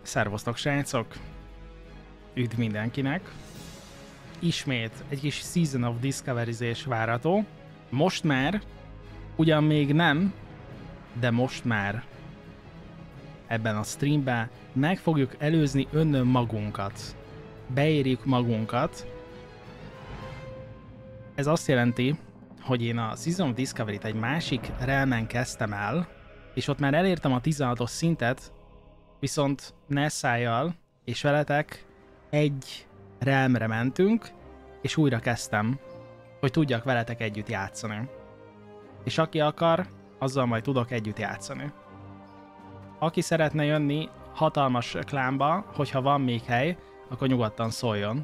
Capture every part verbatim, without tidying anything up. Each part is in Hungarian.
Szervusztok, srácok! Üdv mindenkinek! Ismét egy kis Season of Discovery-zés várható. Most már, ugyan még nem, de most már ebben a streamben meg fogjuk előzni önnön magunkat. Beérjük magunkat. Ez azt jelenti, hogy én a Season of Discovery-t egy másik realmen kezdtem el, és ott már elértem a tizenhatos szintet, viszont Nessájjal és veletek egy realmre mentünk, és újra kezdtem, hogy tudjak veletek együtt játszani. És aki akar, azzal majd tudok együtt játszani. Aki szeretne jönni hatalmas klánba, hogyha van még hely, akkor nyugodtan szóljon.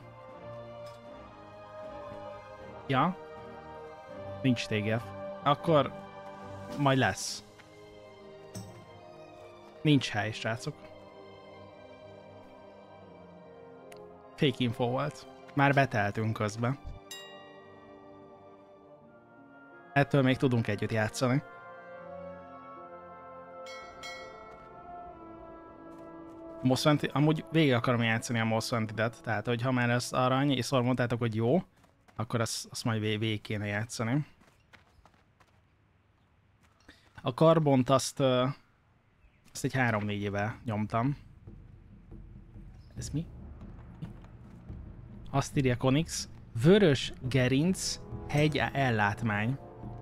Ja? Nincs té gé ef. Akkor majd lesz. Nincs hely, srácok. Fake info volt. Már beteltünk közben. Ettől még tudunk együtt játszani. Most Wanted, amúgy végig akarom játszani a Most Wanted-et, tehát hogy ha már ezt arany, és szóval mondtátok, hogy jó, akkor azt, azt majd végig kéne játszani. A karbont azt, azt egy három-négy éve nyomtam. Ez mi? Azt írja Konix. Vörös gerinc hegy ellátmány.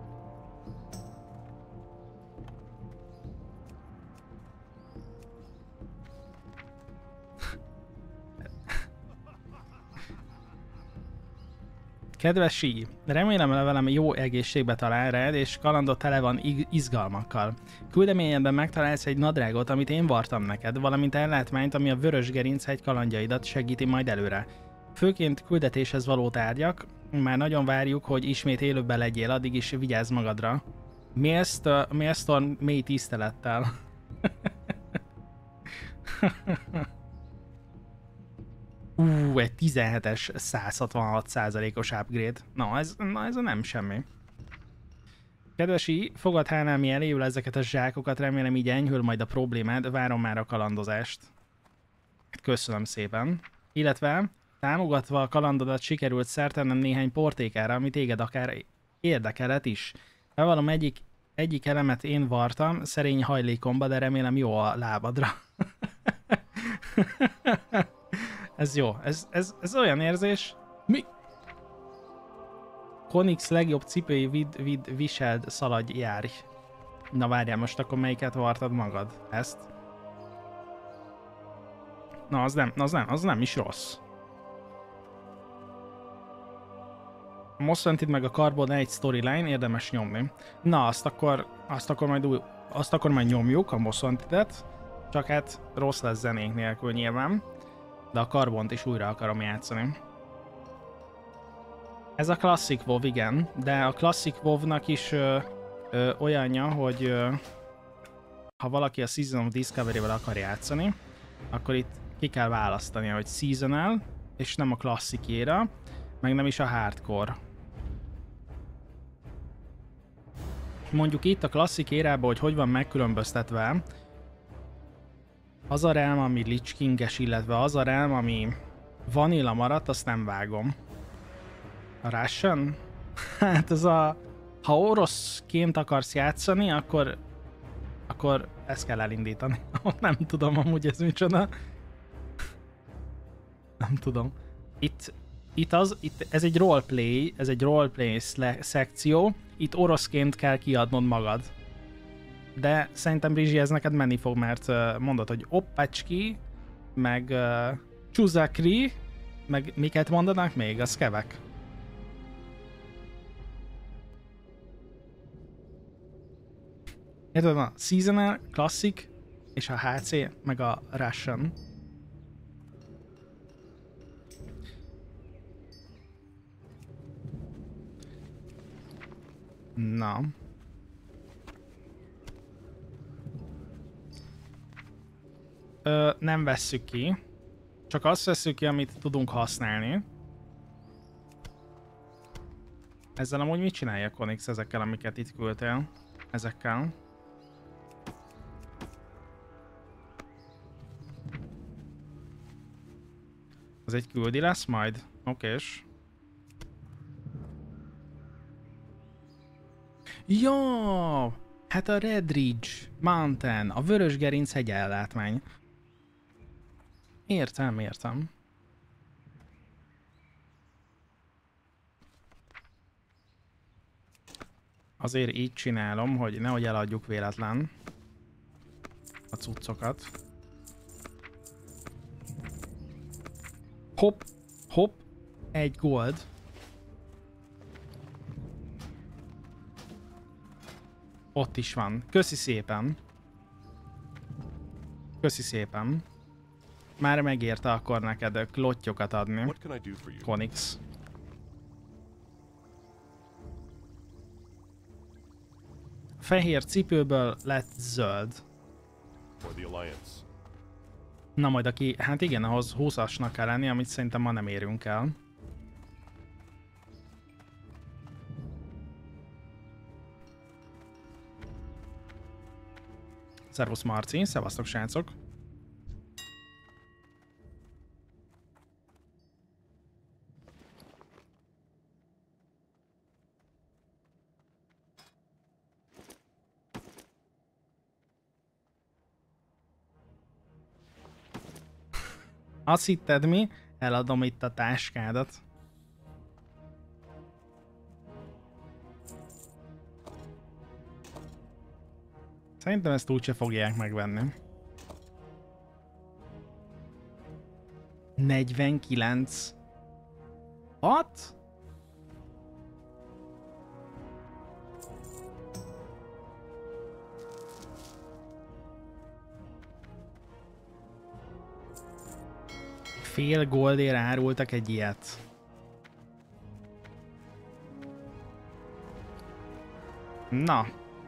Kedves Sí, remélem levelem jó egészségbe talál rád, és kalandot tele van izgalmakkal. Küldeményedben megtalálsz egy nadrágot, amit én vartam neked, valamint ellátmányt, ami a vörös gerinc hegy kalandjaidat segíti majd előre. Főként küldetéshez való tárgyak, már nagyon várjuk, hogy ismét élőben legyél, addig is vigyázz magadra. Maelstrom mély tisztelettel. Ú, egy tizenhetes száz hatvanhat százalékos upgrade. Na, ez, na, ez nem semmi. Kedvesi, fogadhálnál mi eléjül ezeket a zsákokat, remélem így enyhül majd a problémád, várom már a kalandozást. Köszönöm szépen. Illetve támogatva a kalandodat sikerült szertennem néhány portékára, ami téged akár érdekelhet is. Bevallom, egyik, egyik elemet én vartam, szerény hajlékomba, de remélem jó a lábadra. Ez jó, ez, ez, ez olyan érzés. Mi? Konix legjobb cipői vid, vid, viselt szaladj, járj. Na várjál, most akkor melyiket vartad magad? Ezt? Na az nem, az nem, az nem is rossz. A Most Wanted meg a Carbon egy storyline, érdemes nyomni. Na azt akkor, azt akkor majd új, azt akkor majd nyomjuk, a Most Wanted-et. Csak hát rossz lesz zenénk nélkül nyilván. De a karbont is újra akarom játszani. Ez a Classic WoW, igen, de a Classic WoW-nak is ö, ö, olyanja, hogy ö, ha valaki a Season of Discovery-vel akar játszani, akkor itt ki kell választania, hogy Seasonal, és nem a Classic-éra, meg nem is a Hardcore. Mondjuk itt a Classic érában, hogy hogy van megkülönböztetve, az a realm, ami Lich King-es, illetve az a realm, ami vanilla maradt, azt nem vágom. A Russian? Hát ez a... Ha oroszként akarsz játszani, akkor... Akkor ezt kell elindítani. Nem tudom amúgy ez micsoda. Nem tudom. Itt... Itt az... Itt, ez egy roleplay, ez egy roleplay szekció. Itt oroszként kell kiadnod magad. De szerintem Rizsi, ez neked menni fog, mert uh, mondod, hogy oppácski, meg uh, csuzakri, meg miket mondanak még? Az kevek. Érted, a Seasonal, Classic, és a há cé, meg a Russian. Na. Ö, nem vesszük ki, csak azt vesszük ki, amit tudunk használni. Ezzel amúgy mit csinálja Konix ezekkel, amiket itt küldtél? Ezekkel. Az egy küldi lesz majd? Okés. Jó! Hát a Red Ridge Mountain, a Vörös Gerinc hegy ellátmány. Értem, értem. Azért így csinálom, hogy nehogy eladjuk véletlen a cuccokat. Hopp, hopp, egy gold. Ott is van. Köszi szépen. Köszi szépen. Már megérte akkor neked klottyokat adni. Konix. Fehér cipőből lett zöld. Na majd aki, hát igen, ahhoz húszasnak kell lenni, amit szerintem ma nem érünk el. Szervusz Marci, szevasztok srácok! Azt hitted mi? Eladom itt a táskádat. Szerintem ezt úgyse fogják megvenni. negyvenkilenc. What? Fél goldért árultak egy ilyet. Na.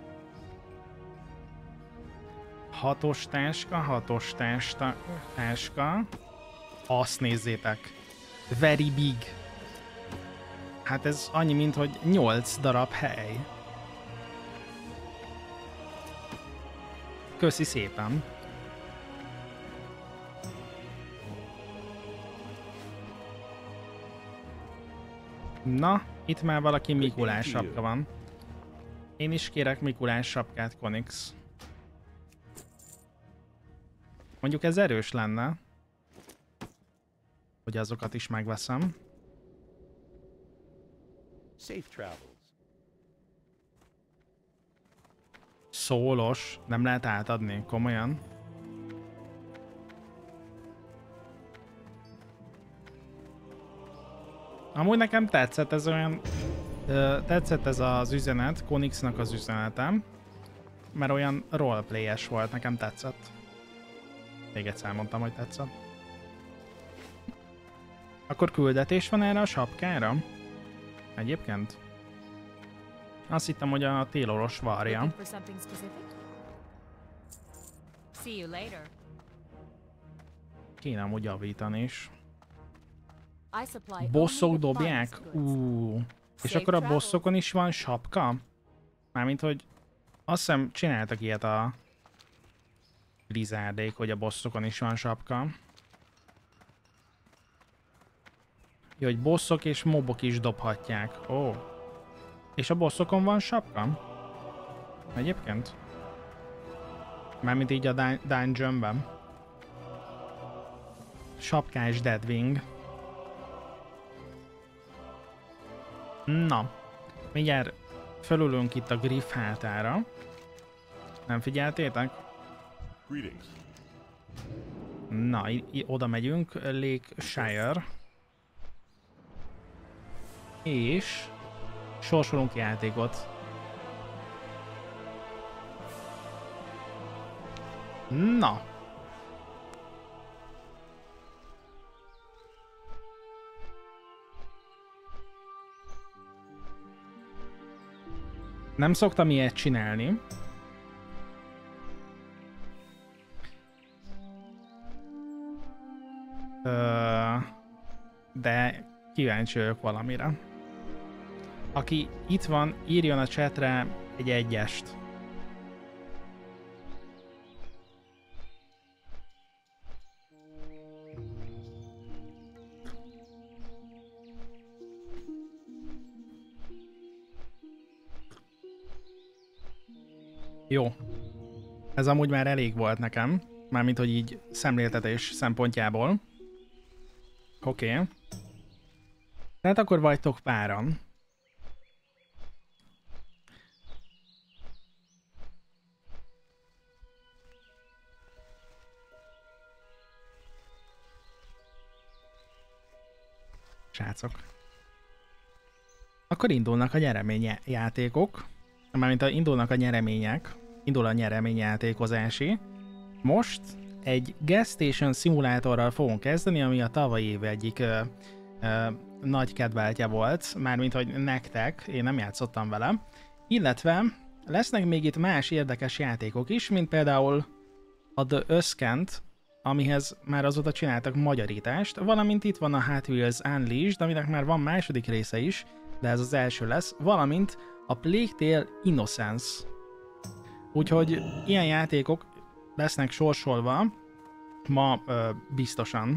Hatos táska, hatos táska, táska. Azt nézzétek. Very big. Hát ez annyi, mint hogy nyolc darab hely. Köszi szépen. Na, itt már valaki Mikulás sapka van. Én is kérek Mikulás sapkát, Konix. Mondjuk ez erős lenne, hogy azokat is megveszem. Szólos, nem lehet átadni, komolyan. Amúgy nekem tetszett ez olyan... Ö, tetszett ez az üzenet, Konixnak az üzenetem, mert olyan roleplayes volt, nekem tetszett. Még egyszer mondtam, hogy tetszett. Akkor küldetés van erre a sapkára? Egyébként? Azt hittem, hogy a Tayloros várja. Kéne amúgy javítani is. Bosszok dobják? Ú. És akkor a bosszokon is van sapka? Mármint, hogy azt hiszem csináltak ilyet a Blizzardék, hogy a bosszokon is van sapka. Jó, hogy bosszok és mobok is dobhatják. Ó. És a bosszokon van sapka? Egyébként? Mármint így a dun dungeonben. Sapkás Deadwing. Na. Mindjárt felülünk itt a Griff hátára. Nem figyeltétek? Na, oda megyünk, Lakeshire. És sorsolunk játékot. Na. Nem szoktam ilyet csinálni. Ö, de kíváncsi vagyok valamire. Aki itt van, írjon a chatre egy egyest. Jó. Ez amúgy már elég volt nekem. Mármint, hogy így szemléltetés szempontjából. Oké. Okay. Tehát akkor vagytok páran. Srácok. Akkor indulnak a nyereményjátékok. Mármint a indulnak a nyeremények. Indul a nyereményjátékozási. Most egy gas station szimulátorral fogunk kezdeni, ami a tavalyi év egyik ö, ö, nagy kedveltje volt, mármint hogy nektek, én nem játszottam vele. Illetve lesznek még itt más érdekes játékok is, mint például a The Ascent, amihez már azóta csináltak magyarítást, valamint itt van a Hot Wheels Unleashed, aminek már van második része is, de ez az első lesz, valamint a Plague Tale Innocence. Úgyhogy ilyen játékok lesznek sorsolva ma ö, biztosan.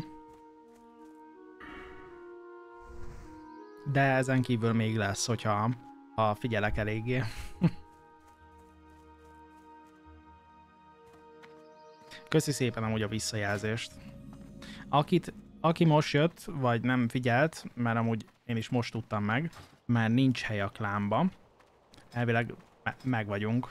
De ezen kívül még lesz, hogyha ha figyelek eléggé. Köszi szépen amúgy a visszajelzést. Akit, aki most jött, vagy nem figyelt, mert amúgy én is most tudtam meg, már nincs hely a klánba. Elvileg me meg vagyunk.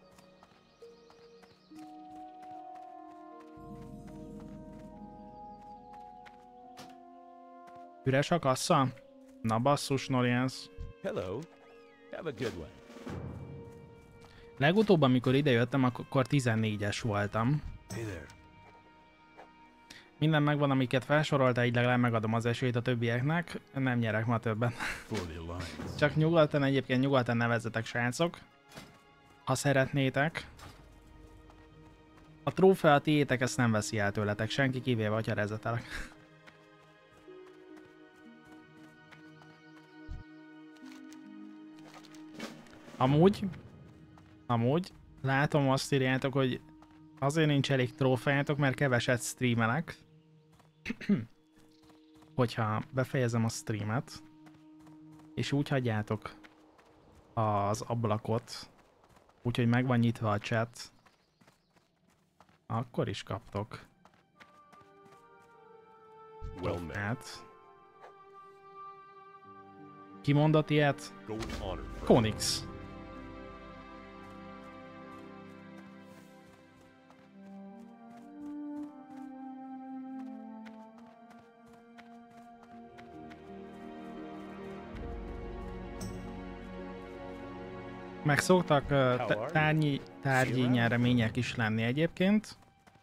Üres a kassa? Na basszus, Norians. Hello. Have a good one. Legutóbb, amikor idejöttem, akkor tizennégyes voltam. Hey there. Minden megvan, amiket felsoroltál, így legalább megadom az esélyt a többieknek. Nem nyerek ma többen. Csak nyugodtan, egyébként nyugodtan nevezzetek, srácok. Ha szeretnétek. A trófea tiétek, ezt nem veszi el tőletek senki, kivéve, hogyha rezetelek. Amúgy, amúgy, látom, azt írjátok, hogy azért nincs elég trófeátok, mert keveset streamelek. Hogyha befejezem a streamet, és úgy hagyjátok az ablakot, úgyhogy meg van nyitva a chat, akkor is kaptok trófeát. Ki mondott ilyet? Konix. Meg szoktak uh, tárgyi, tárgyi nyeremények is lenni egyébként.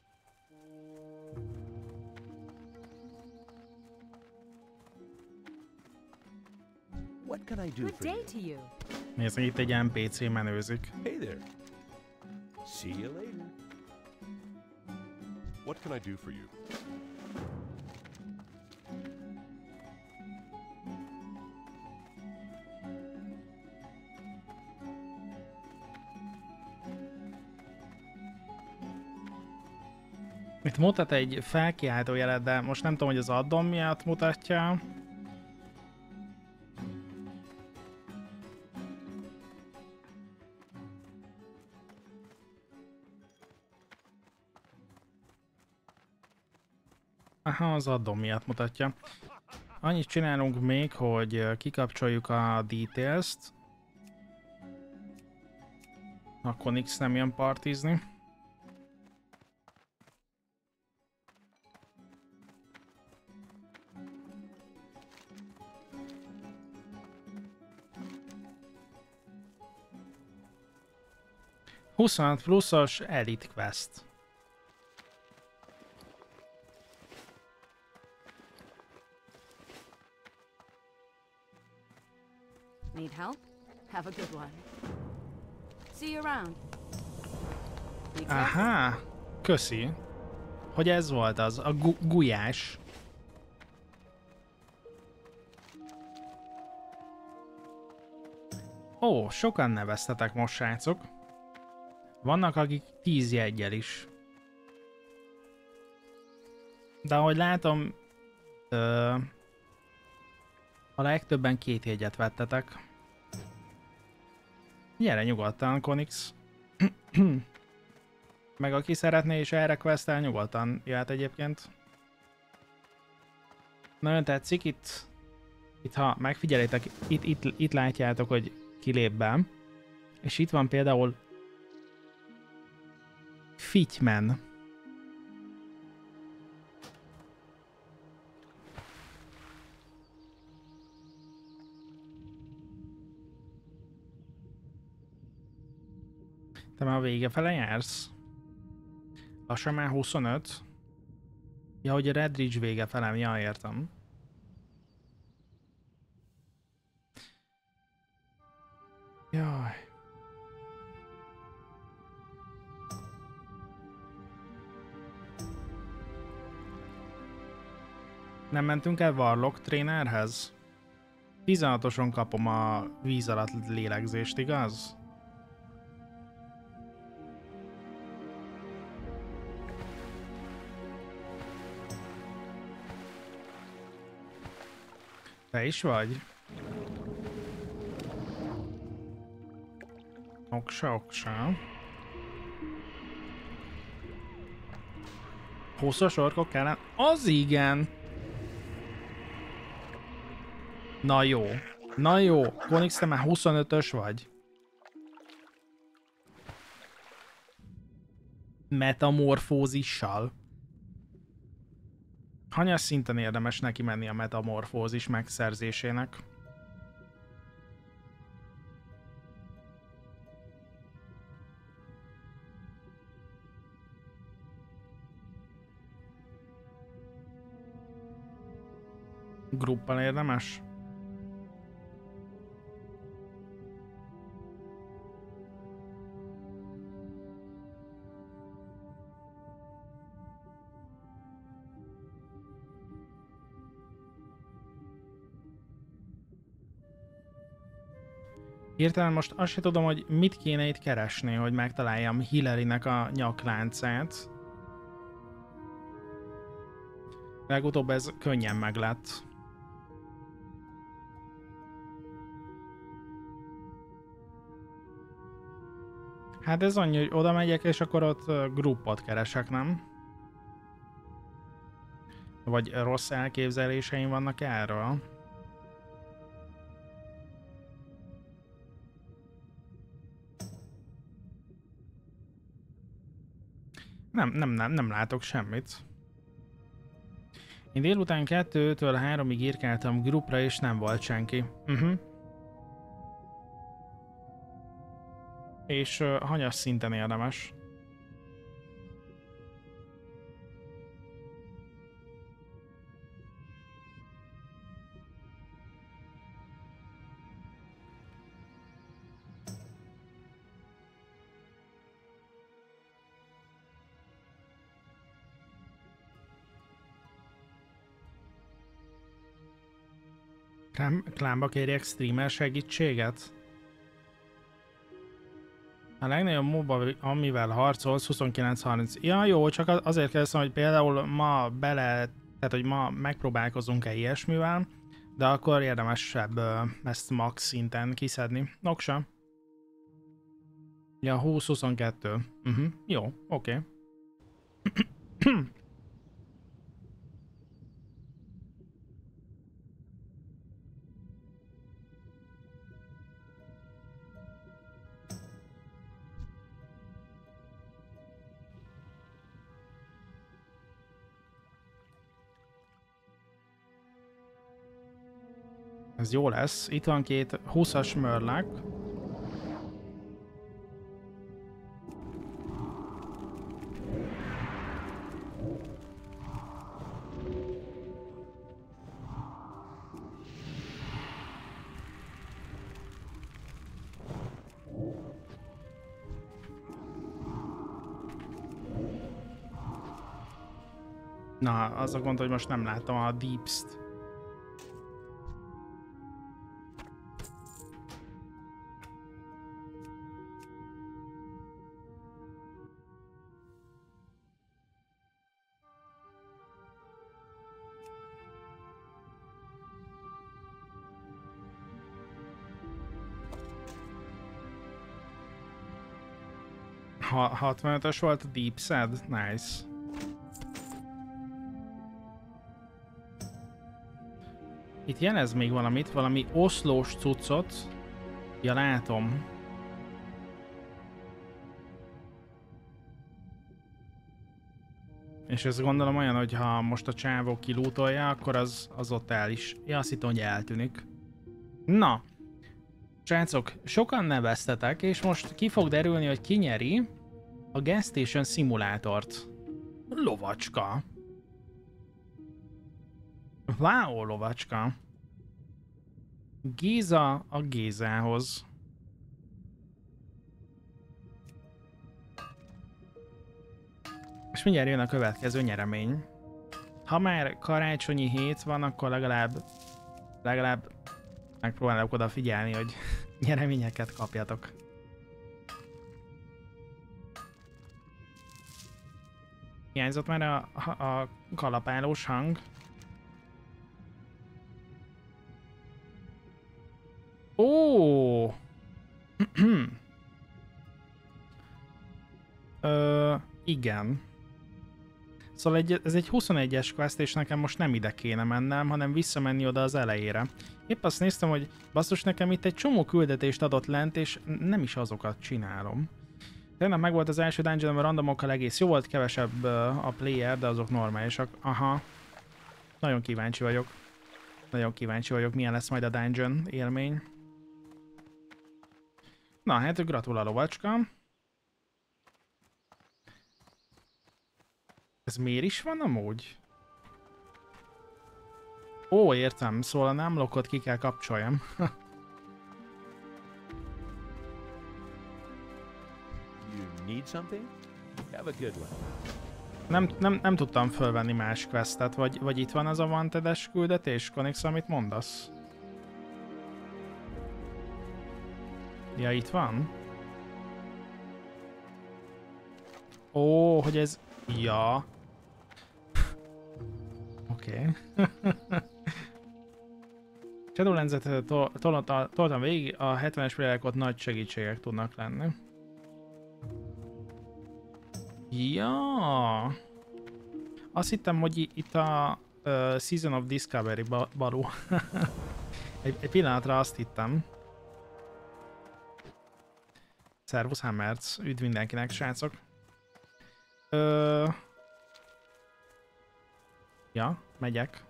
Nézd, itt egy en pé cé menőzik. Hey there. See you later. What can I do for you? Itt mutat egy felkiáltó jelet, de most nem tudom, hogy az addon miatt mutatja. Aha, az addon miatt mutatja. Annyit csinálunk még, hogy kikapcsoljuk a details-t. Akkor Nix nem jön partizni. huszonhat pluszos Elite Quest. Need help? Have a good one. See you around. Aha, köszi. Hogy ez volt az, a gu gulyás. Ó, sokan neveztetek most, srácok. Vannak, akik tíz jeggyel is. De ahogy látom, ö, a legtöbben két jegyet vettetek. Gyere nyugodtan, Konix. Meg aki szeretné és erre questel, nyugodtan jöhet egyébként. Nagyon tetszik itt, itt ha megfigyelitek, itt, itt, itt látjátok, hogy kilép be. És itt van például Fittyman. Te már a vége fele jársz? Lassan már huszonöt. Ja, hogy a Red Ridge vége felem, ja, értem. Jaj. Nem mentünk el Warlock trénerhez? tizenhatoson kapom a víz alatt lélegzést, igaz? Te is vagy? Oksa, oksa. Hosszas orkok kellene? Az igen! Na jó. Na jó. Konix, te már huszonötös vagy. Metamorfózissal. Hanyas szinten érdemes neki menni a metamorfózis megszerzésének? Gruppal érdemes? Hirtelen most azt se tudom, hogy mit kéne itt keresni, hogy megtaláljam Hillarynek a nyakláncát. Legutóbb ez könnyen meglett. Hát ez annyi, hogy oda megyek, és akkor ott gruppot keresek, nem? Vagy rossz elképzeléseim vannak erről? Nem, nem, nem, nem látok semmit. Én délután kettőtől háromig írkáltam grupra, és nem volt senki. Uh-huh. És uh, hanyas szinten érdemes. Klánba kérjek streamer segítséget? A legnagyobb moba, amivel harcolsz, huszonkilenc harminc. Ja, jó, csak azért kérdeztem, hogy például ma bele, tehát hogy ma megpróbálkozunk-e ilyesmivel, de akkor érdemesebb ezt max szinten kiszedni. Noksa. Ja, húsz huszonkettő. Uh-huh. Jó, oké. Okay. Ez jó lesz. Itt van két húszas mörlák. Na, az a gond, hogy most nem látom a Deeps-t. Ha hatvanötös volt a Deep Sad? Nice. Itt jelez még valamit, valami oszlós cuccot. Ja, látom. És ezt gondolom olyan, hogy ha most a csávó kilútolja, akkor az, az ott el is. Ja, azt hittem, hogy eltűnik. Na. Srácok, sokan neveztetek, és most ki fog derülni, hogy ki nyeri a Gas Station szimulátort. Lovacska. Wow, lovacska. Géza a Gézához. És mindjárt jön a következő nyeremény. Ha már karácsonyi hét van, akkor legalább legalább megpróbálok odafigyelni, hogy nyereményeket kapjatok. Hiányzott már a, a, a kalapálós hang. Ó! Ö, igen. Szóval egy, ez egy huszonegyes quest, és nekem most nem ide kéne mennem, hanem visszamenni oda az elejére. Épp azt néztem, hogy basszus, nekem itt egy csomó küldetést adott lent, és nem is azokat csinálom. Tegnap meg volt az első dungeon, a randomokkal egész jó volt, kevesebb uh, a player, de azok normálisak. Aha. Nagyon kíváncsi vagyok. Nagyon kíváncsi vagyok, milyen lesz majd a dungeon élmény. Na, hát gratuláló lovacska. Ez miért is van amúgy? Ó, értem, szóval a námlokot ki kell kapcsoljam. You need something? Have a good one. Nem, nem, nem tudtam fölvenni más questet, vagy, vagy itt van az a wanted-es küldetés, Konix, amit mondasz? Ja, itt van? Ó, hogy ez... Ja. Oké. Shadowlands-et toltam végig, a hetvenes például ott nagy segítségek tudnak lenni. Ja. Azt hittem, hogy itt a uh, Season of Discovery balú. egy, egy pillanatra azt hittem. Szervusz Hammerz, üdv mindenkinek, srácok. Ö... Ja, megyek.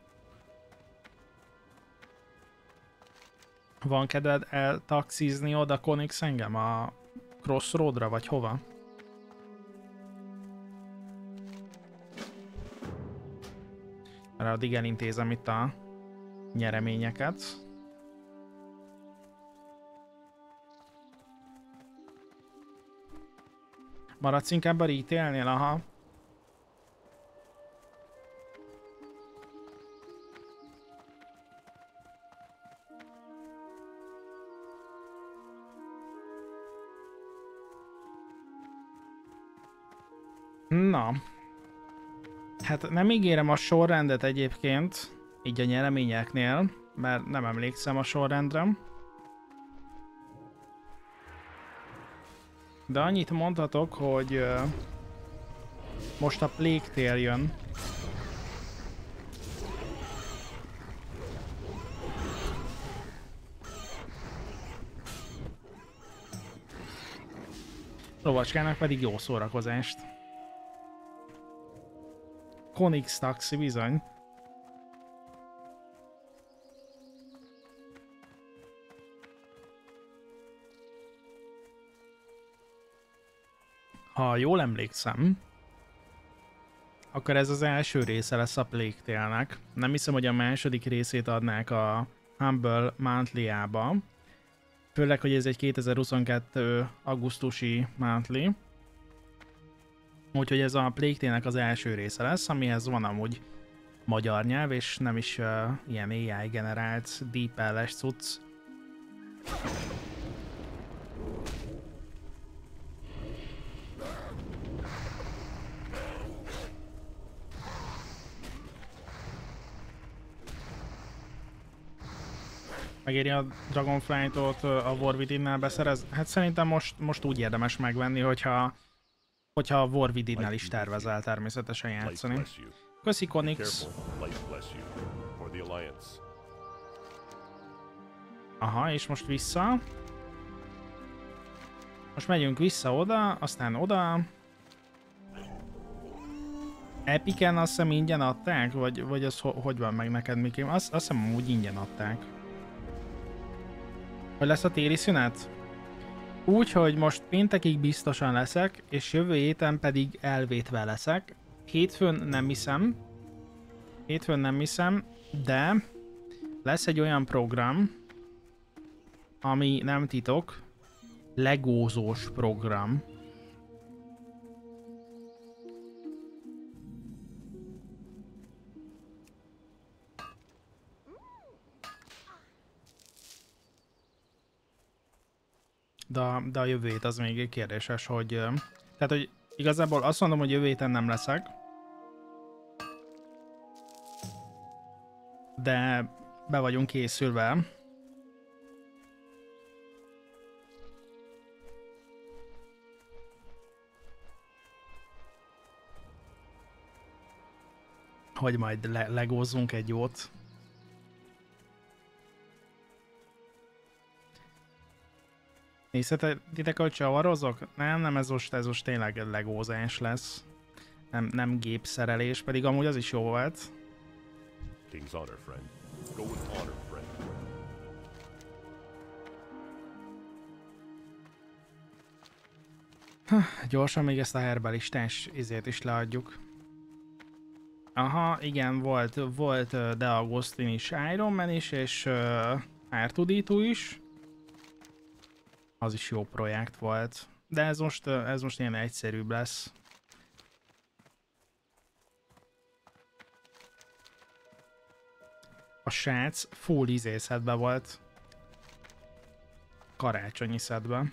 Van kedved eltaxizni oda Konix engem a Crossroadra, vagy hova? Erre addig elintézem itt a nyereményeket. Maradsz inkább a retailnél, aha. Na. Hát nem ígérem a sorrendet egyébként, így a nyereményeknél, mert nem emlékszem a sorrendre. De annyit mondhatok, hogy uh, most a Plague Tale jön. Lovacskának pedig jó szórakozást. Konix taxi bizony. Ha jól emlékszem, akkor ez az első része lesz a Plague Tale-nek. Nem hiszem, hogy a második részét adnák a Humble Monthly-ába. Főleg, hogy ez egy kétezer-huszonkettő augusztusi monthly. Úgyhogy ez a Plague Tale-nek az első része lesz, amihez van amúgy magyar nyelv, és nem is uh, ilyen á i generált deep el-es cucc. Megéri a Dragonflight-ot a War Within-nel beszerez? Hát szerintem most, most úgy érdemes megvenni, hogyha Hogyha a War Within-nel is tervezel természetesen Light játszani. bless you. Köszi, Be Konix. careful. Light bless you. For the Alliance. Aha, és most vissza. Most megyünk vissza oda, aztán oda. Epiken azt hiszem ingyen adták? Vagy, vagy az ho hogy van meg neked, Mikém? Azt, azt hiszem úgy ingyen adták. Hogy lesz a téli szünet? Úgy, hogy most péntekig biztosan leszek, és jövő héten pedig elvétve leszek. Hétfőn nem hiszem. Hétfőn nem hiszem, de lesz egy olyan program, ami nem titok, legózós program. De, de a jövő hét az még kérdéses, hogy... Tehát, hogy igazából azt mondom, hogy jövő héten nem leszek. De be vagyunk készülve. Hogy majd le legózzunk egy jót. Nézhetitek, hogy csavarozok? Nem, nem, ez most, ez most tényleg legózás lesz. Nem, nem gépszerelés, pedig amúgy az is jó volt. King's honor, friend. Go with honor, friend. Gyorsan még ezt a herbalistás izét is leadjuk. Aha, igen, volt, volt uh, De Agustin is, Iron Man is, és uh, er kettő dé kettő is. Az is jó projekt volt. De ez most, uh, ez most ilyen egyszerűbb lesz. A srác full izé szedbe volt. Karácsonyi szedbe.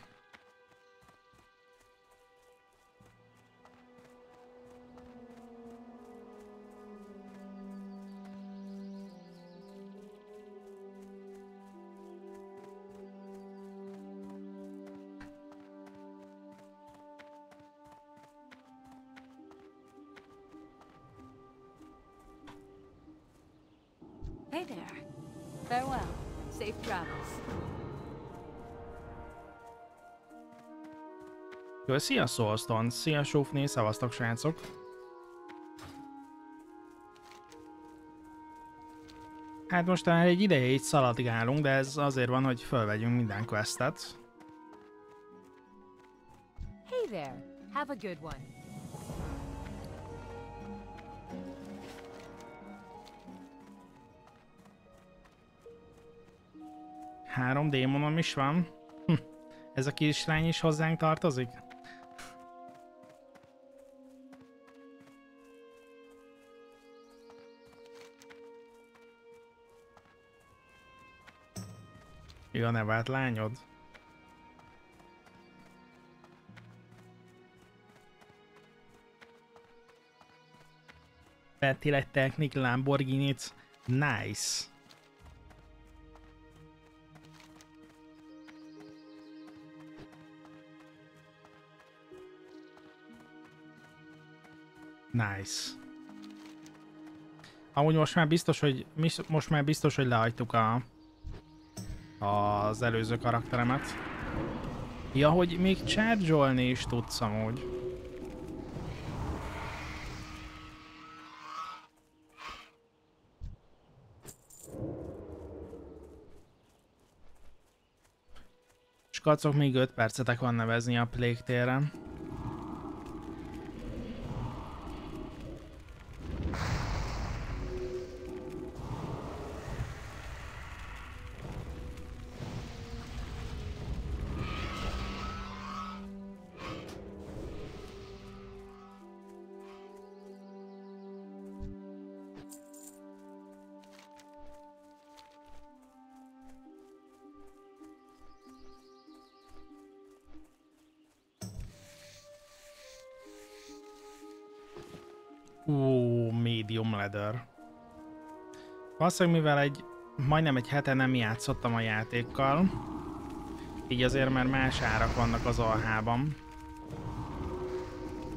Hey there. Farewell. Safe travels. Jó, szia Soulstone, szia Sófné, szevasztok srácok. Hát most már egy ideje így szaladgálunk, de ez azért van, hogy fölvegyünk minden questet. Hey there. Have a good one. Három démonom is van. Hm. Ez a kislány is hozzánk tartozik? Ő a nevelt lányod? Vettél egy Technic Lamborghini-t? Nice! Nice. Amúgy most már biztos, hogy most már biztos, hogy lehagytuk a az előző karakteremet. Ja, hogy még charge-olni is tudsz amúgy. Skacok, még öt percetek van nevezni a Plague téren. Ó, medium leather. Valószínűleg mivel egy majdnem egy hete nem játszottam a játékkal, így azért már más árak vannak az alhában.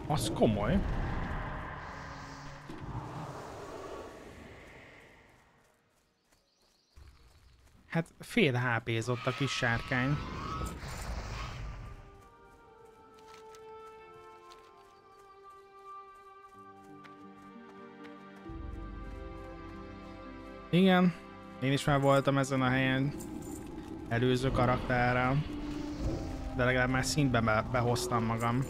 Az komoly. Hát fél há pézott a kis sárkány. Igen, én is már voltam ezen a helyen előző karakterrel, de legalább már szintbe be behoztam magam.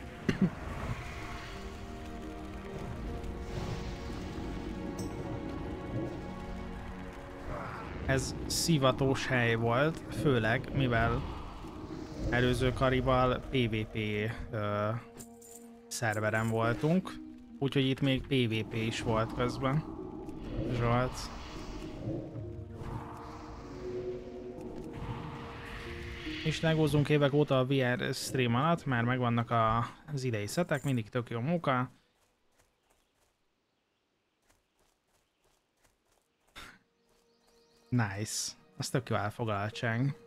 Ez szivatós hely volt, főleg mivel előző karival pé vé pé ö, szerveren voltunk, úgyhogy itt még pé vé pé is volt közben. Zsolt. És legózunk évek óta a vé er stream alatt, már megvannak a, az idei szetek, mindig tök jó munka. Nice. Az tök jó elfoglaltság.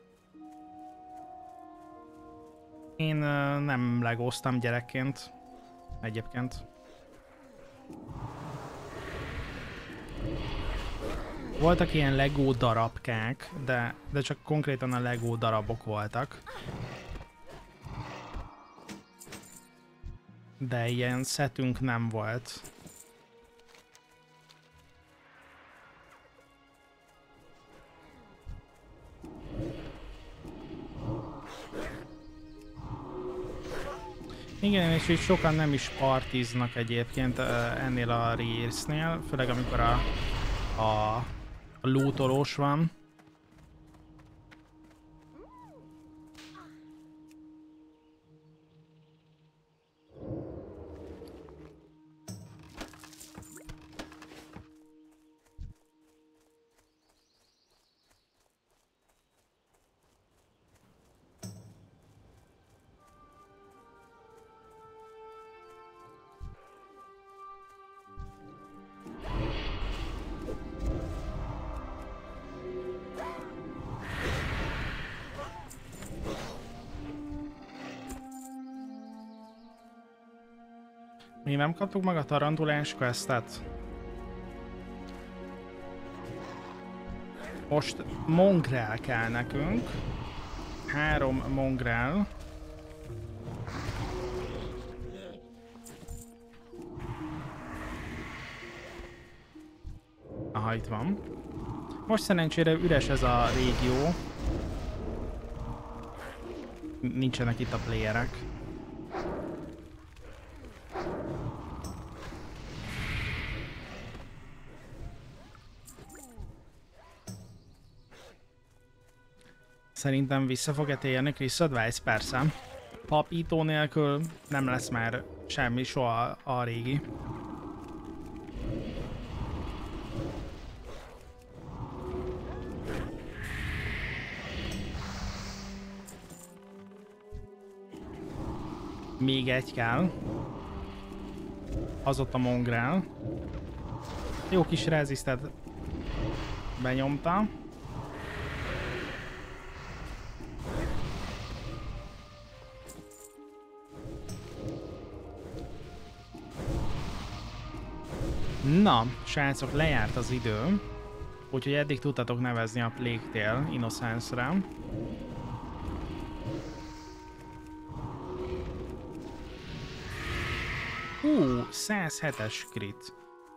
Én uh, nem legóztam gyerekként. Egyébként. Voltak ilyen Lego darabkák, de, de csak konkrétan a Lego darabok voltak. De ilyen szetünk nem volt. Igen, és így sokan nem is partiznak egyébként ennél a résznél, főleg amikor a, a, a lootolós van. Mi nem kaptuk meg a tarantulás questet? Most mongrel kell nekünk. Három mongrel. Aha, itt van. Most szerencsére üres ez a régió. Nincsenek itt a playerek. Szerintem vissza fog-e térni Chris Advice? Persze. Papító nélkül nem lesz már semmi soha a régi. Még egy kell. Az ott a mongrel. Jó kis rezisztet benyomta. Na, srácok, lejárt az idő, úgyhogy eddig tudtatok nevezni a Plague Tale Innocence-re. Hú, száz hetes crit.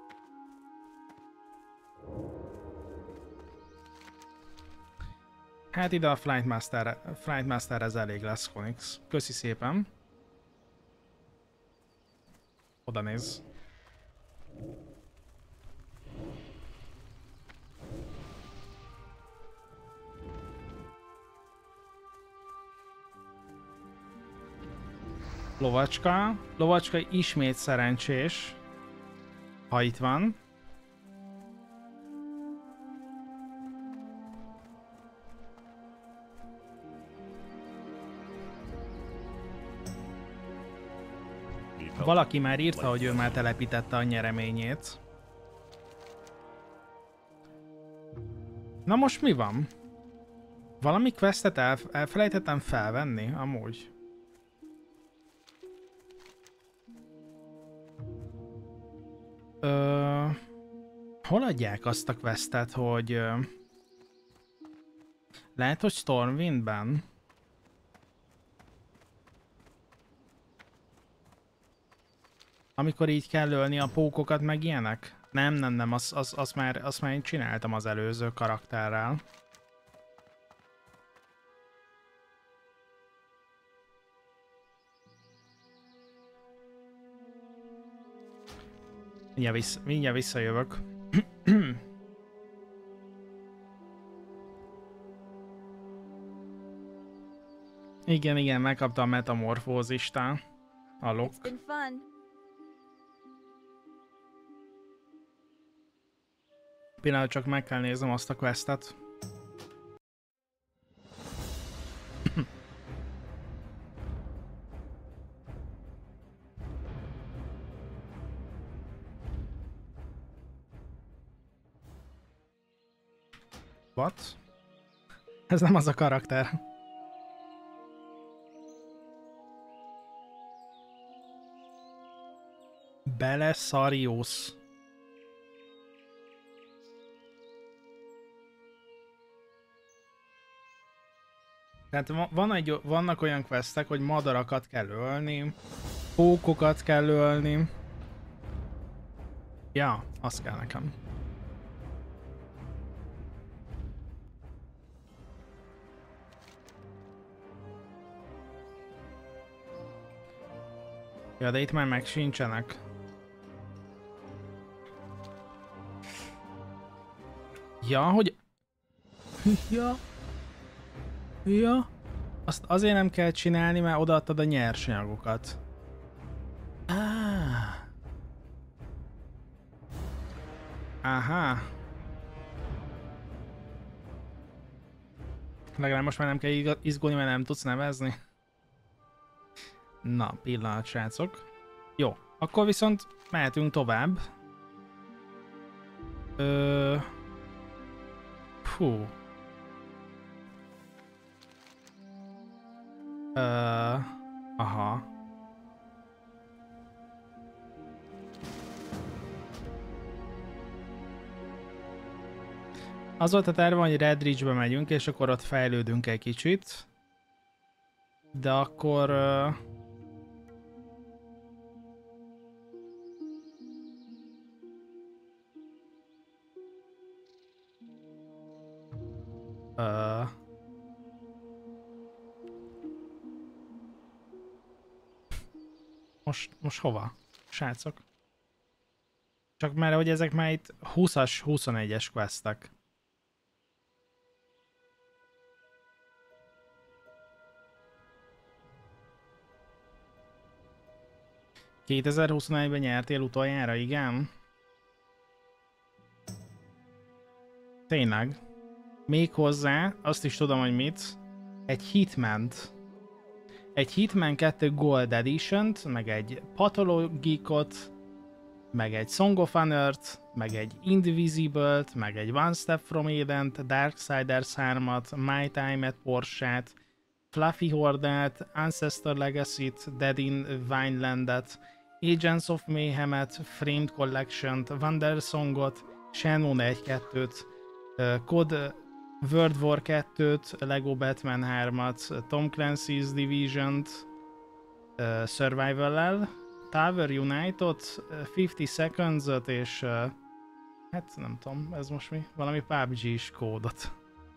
Hát ide a Flightmaster, Flightmaster ez elég lesz, Konix. Köszi szépen. Oda néz. Lovacska. Lovacska ismét szerencsés, ha itt van. Valaki már írta, hogy ő már telepítette a nyereményét. Na most mi van? Valami questet elf elfelejtettem felvenni, amúgy. Ö, hol adják azt a questet, hogy ö, lehet, hogy Stormwindben? Amikor így kell ölni a pókokat, meg ilyenek? Nem, nem, nem, azt az, az már, az már én csináltam az előző karakterrel. Mindjárt, vissz, mindjárt visszajövök. Igen, igen, megkaptam a metamorfózistán. Alok. It's been fun. Pillanat, csak meg kell néznem azt a questet. What? Ez nem az a karakter. Belisarius. Tehát van egy, vannak olyan questek, hogy madarakat kell ölni, pókokat kell ölni. Ja, az kell nekem. Ja, de itt már meg sincsenek. Ja, hogy... Ja. Ja. Azt azért nem kell csinálni, mert odaadtad a nyersanyagokat. Ah. Aha. Legalább most már nem kell izgulni, mert nem tudsz nevezni. Na, pillanat, srácok. Jó, akkor viszont mehetünk tovább. Ö... Fú. Ö... Aha. Az volt a terve, hogy Red Ridge-be megyünk, és akkor ott fejlődünk egy kicsit. De akkor... Ö... Uh. Most, most hova, srácok? Csak mert hogy ezek már itt húszas, huszonegyes questek. kétezer-huszonegyben nyertél utoljára, igen? Tényleg? Méghozzá, azt is tudom, hogy mit, egy Hitman-t, egy Hitman kettő Gold Edition-t, meg egy Pathologicot, meg egy Song of Honor-t, meg egy Indivisible-t, meg egy One Step from Eden-t, Darksiders hármat, My Time-et, Porsche-t, Fluffy Horde-t, Ancestor Legacy-t, Dead in Vineland-et, Agents of Mayhem-et, Framed Collection-t, Wonder Song-ot, Shenmue egy kettőt, Code World War kettőt, Lego Batman hármat, Tom Clancy's Division-t, uh, Survival-lel, Tower United-ot, ötven Seconds-ot és uh, hát nem tudom, ez most mi? Valami pé u bé gé-s kódot.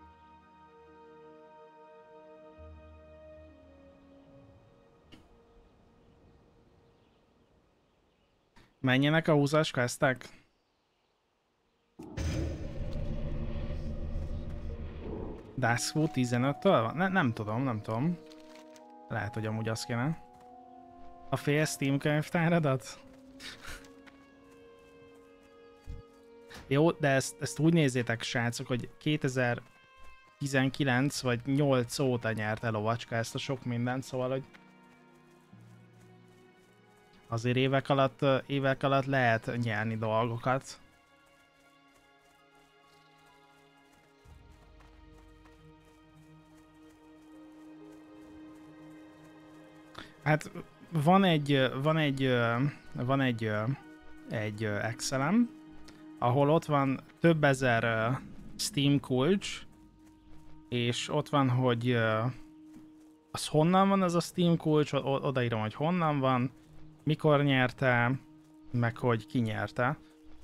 Menjenek a húszas questek? Duskwood tizenöttől van? Ne, nem tudom, nem tudom. Lehet, hogy amúgy az kéne. A fél Steam könyvtáradat? Jó, de ezt, ezt úgy nézzétek, srácok, hogy kétezer-tizenkilenc vagy nyolc óta nyert el a Ovacska ezt a sok mindent, szóval, hogy azért évek alatt, évek alatt lehet nyerni dolgokat. Hát van egy, van egy, van egy egy uh, Excelem, ahol ott van több ezer uh, Steam kulcs, és ott van, hogy uh, az honnan van az a Steam kulcs, odaírom, hogy honnan van, mikor nyerte, meg hogy ki nyerte.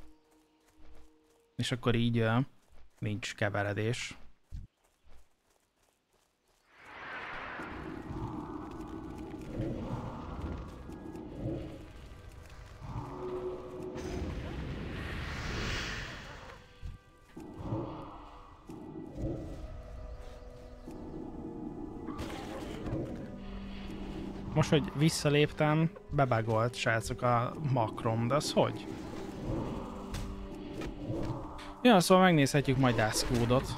És akkor így uh, nincs keveredés. Most, hogy visszaléptem, bebagolt, srácok, a makrom, de az hogy? Ja, szóval megnézhetjük majd Duskwoodot.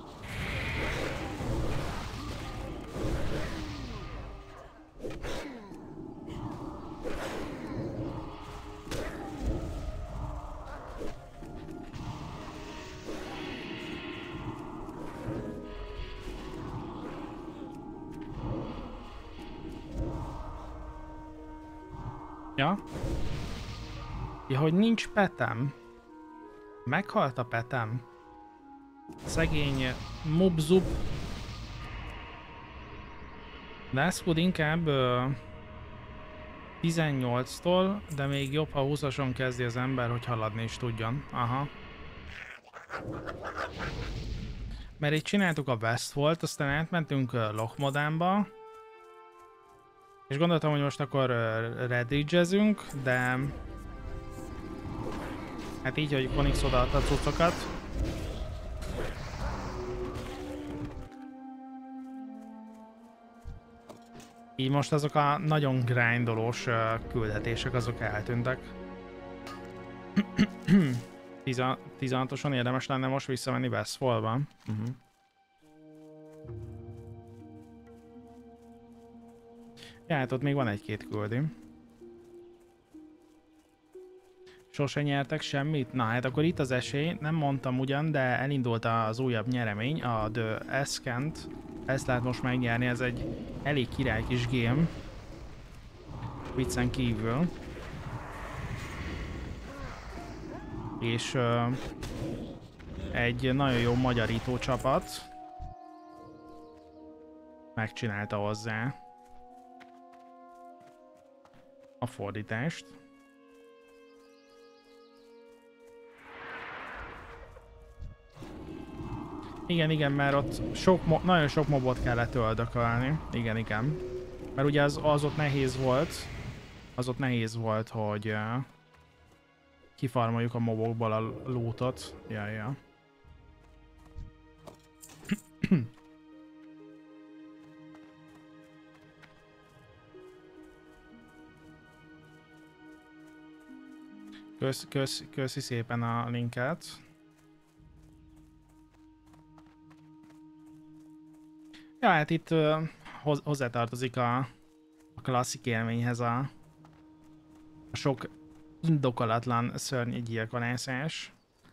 Ja? Ja, hogy nincs petem. Meghalt a petem. Szegény mobzup. Duskwood inkább uh, tizennyolctól, de még jobb, ha húszason kezdi az ember, hogy haladni is tudjon. Aha. Mert itt csináltuk a Westfold, aztán átmentünk uh, Lochmodanba. És gondoltam, hogy most akkor uh, Redridge-ezünk, de... Hát így, hogy Onyx odaadta a cuccokat. Így most azok a nagyon grindolós uh, küldetések, azok eltűntek. tizenhatoson érdemes lenne most visszamenni Westfallba. Uh-huh. Ja, hát ott még van egy-két küldi. Sose nyertek semmit? Na hát akkor itt az esély, nem mondtam ugyan, de elindult az újabb nyeremény, a The Ascent. Ezt lehet most megnyerni, ez egy elég király kis game. Viccen kívül. És uh, egy nagyon jó magyarító csapat megcsinálta hozzá a fordítást. Igen, igen, mert ott sok nagyon sok mobot kellett öldökölni. Igen, igen. Mert ugye az, az ott nehéz volt. Az ott nehéz volt, hogy uh, kifarmoljuk a mobokból a lootot. Ja, ja. Kösz, kösz, köszi szépen a linket. Ja, hát itt uh, hoz, hozzátartozik a, a klasszik élményhez a, a sok indokolatlan szörny gyilkolászás.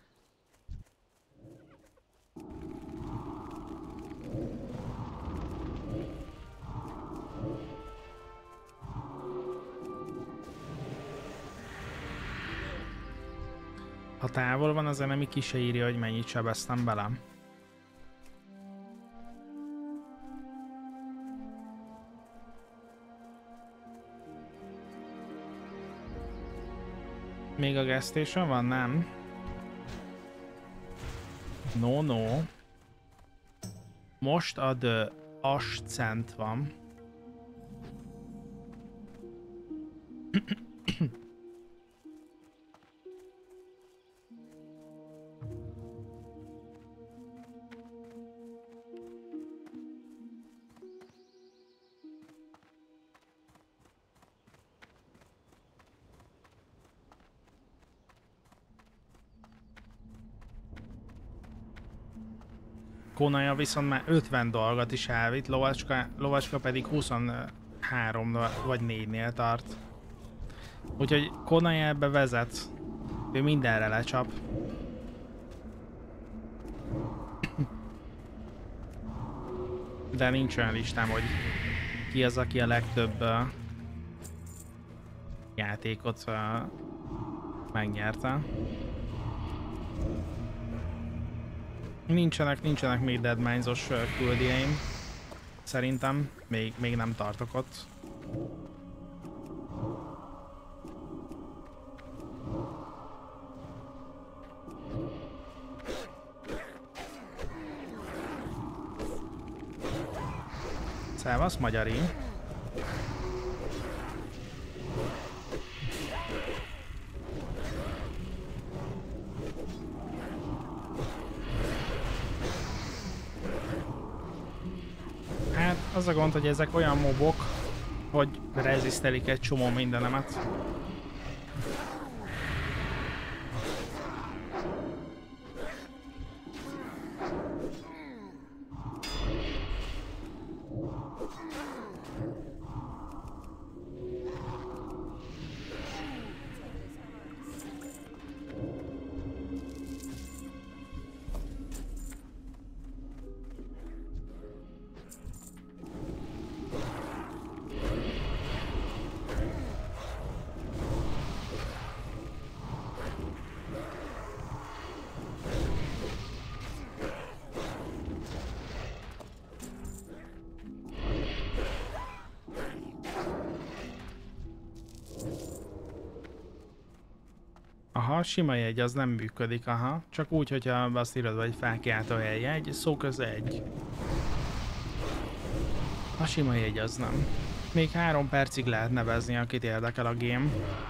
Ha távol van, az enemi ki se írja, hogy mennyit sebeztem bele. Még a gas station van? Nem. No, no. Most a The Ascent van. Konaja viszont már ötven dolgot is elvitt, lovacska, lovacska pedig huszonhárom vagy négynél tart. Úgyhogy Konaja ebbe vezet. Ő mindenre lecsap. De nincs olyan listám, hogy ki az, aki a legtöbb uh, játékot uh, megnyerte. Nincsenek, nincsenek még Dead Mines-os küldjeim. Szerintem még, még nem tartok ott. Szevasz, magyari! Hát az a gond, hogy ezek olyan mobok, hogy rezisztelik egy csomó mindenemet. Aha, sima jegy, az nem működik, aha. Csak úgy, hogyha azt írod, hogy felkiáltó eljegy, szó köze egy. A sima jegy az nem. Még három percig lehet nevezni, akit érdekel a game.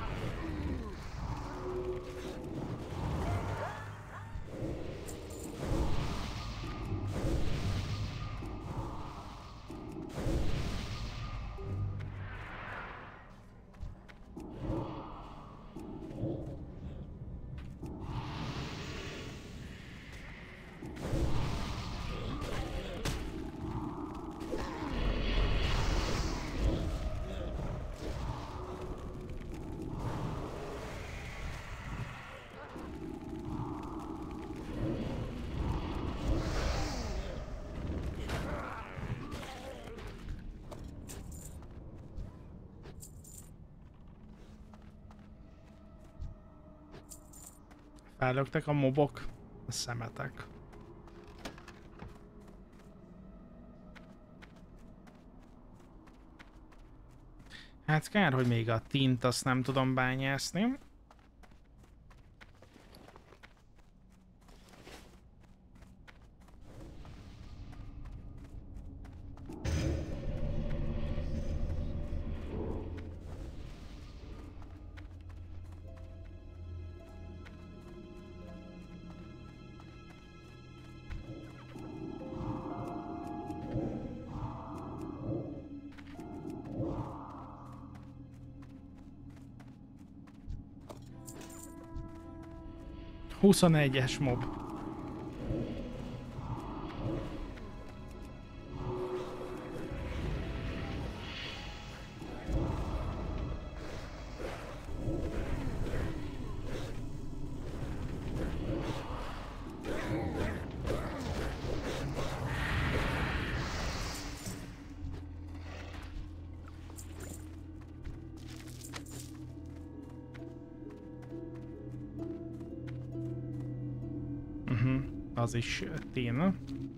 Fellöktek a mobok, a szemetek. Hát kár, hogy még a tint azt nem tudom bányászni. huszonegyes mob. Az is téna.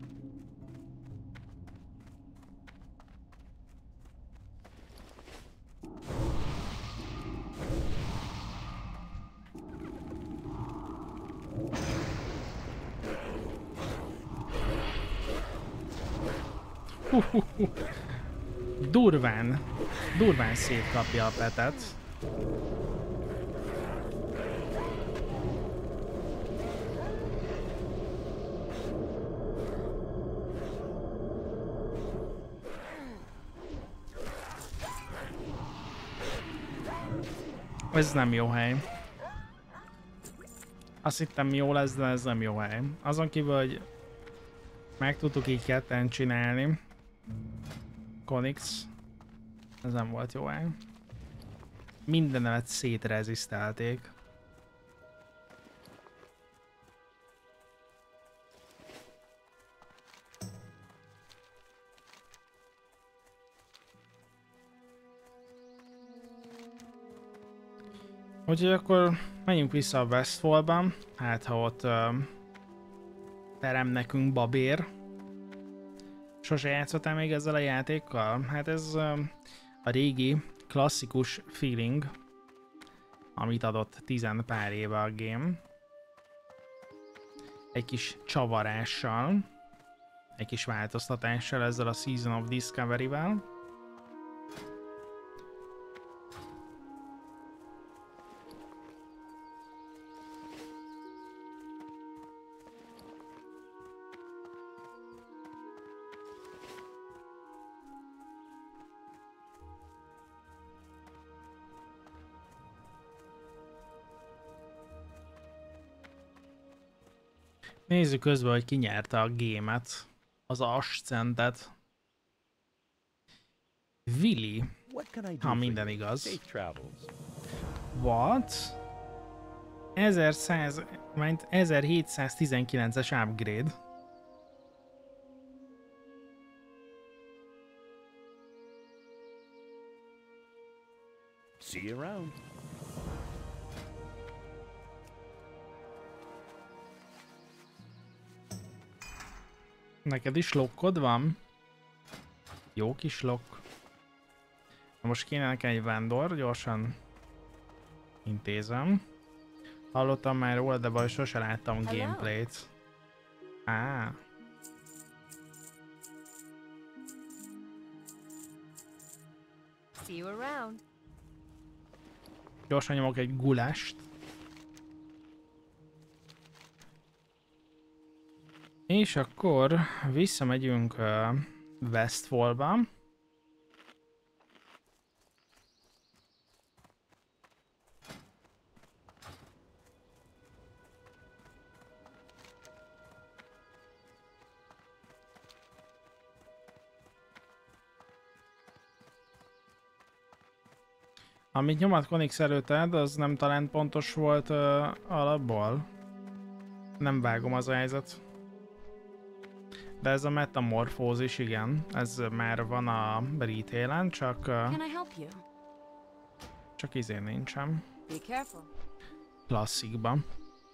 Durván, durván szétkapja a petet. Ez nem jó hely. Azt hittem jó lesz, de ez nem jó hely. Azon kívül, hogy meg tudtuk így ketten csinálni. Konix. Ez nem volt jó hely. Mindenemet szétrezisztelték. Úgyhogy akkor Menjünk vissza a Westfallban, hát ha ott uh, terem nekünk babér. Sose játszottál még ezzel a játékkal? Hát ez uh, a régi, klasszikus feeling, amit adott tizen pár éve a game. Egy kis csavarással, egy kis változtatással ezzel a Season of Discovery-vel. Nézzük közben, hogy ki nyerte a gémet, az Ascendet. Willy, What can I do ha for minden you? igaz. Safe travels. What? ezerszáz, mint ezerhétszáztizenkilences upgrade. See you around. Neked is lokkod van? Jó kis lokk. Na most kéne nekem egy vándor, gyorsan intézem. Hallottam már róla, de baj, sose láttam Hello. gameplayt. Á. See you around. Gyorsan nyomok egy gulást. És akkor visszamegyünk uh, Westfallba. Amit nyomat Konix előtted, az nem talán pontos volt uh, alapból? Nem vágom az a helyzet. De ez a metamorfózis, igen, ez már van a retailen, csak, uh, Can I help you? csak izén nincsen. Be careful. Klasszikban.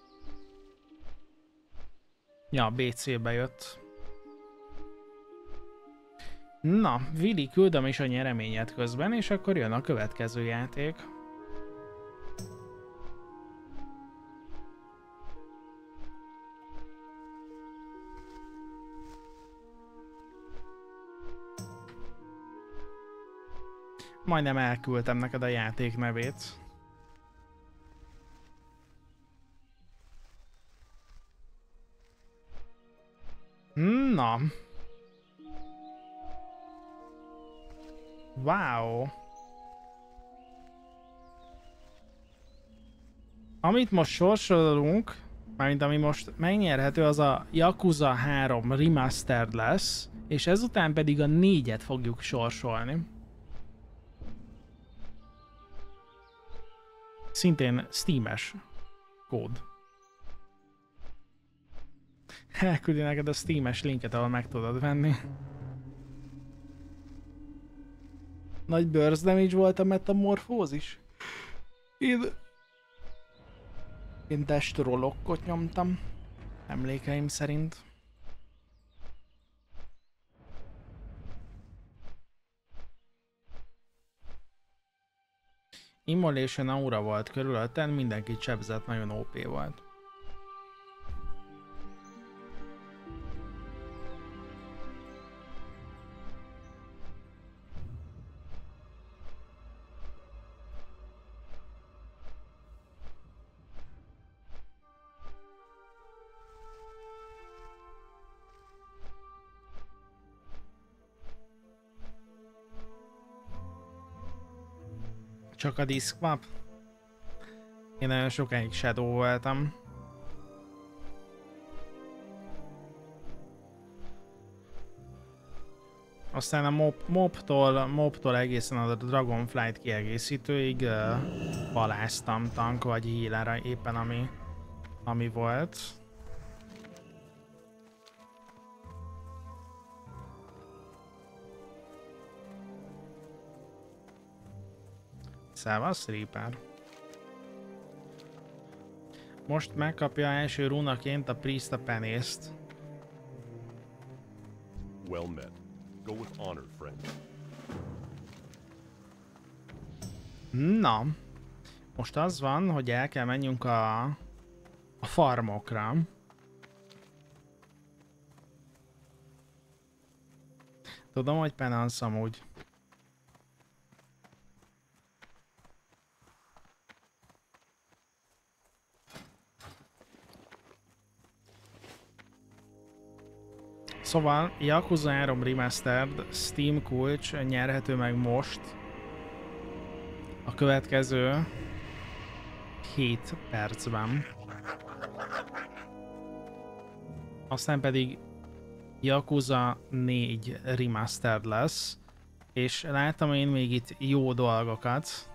Ja, bé cé-be jött. Na, Willy, küldöm is a nyereményet közben, és akkor jön a következő játék. Majdnem elküldtem neked a játék nevét. Na. Wow. Amit most sorsolunk, mármint ami most megnyerhető, az a Yakuza három Remastered lesz, és ezután pedig a négyet fogjuk sorsolni. Szintén Steam-es kód. Elküldi neked a Steam-es linket, ahol meg tudod venni. Nagy burst damage volt a metamorfózis. Én... Én Destrolokkot nyomtam. Emlékeim szerint. Immolation aura volt körülöttem, mindenki csebzett, nagyon ó pé volt. Csak a diszkmap? Én nagyon sokáig Shadow voltam. Aztán a mob, mobtól, mobtól egészen a Dragonflight kiegészítőig uh, paláztam tank vagy healer éppen ami, ami volt. Szevasz, Reaper. most megkapja első runaként a Priest a penészt. Well met. Go with honor, friend. Na, most az van, hogy el kell menjünk a, a farmokra. Tudom, hogy Penance amúgy. Szóval, Yakuza három Remastered Steam kulcs nyerhető meg most a következő hét percben. Aztán pedig Yakuza négy Remastered lesz, és láttam én még itt jó dolgokat.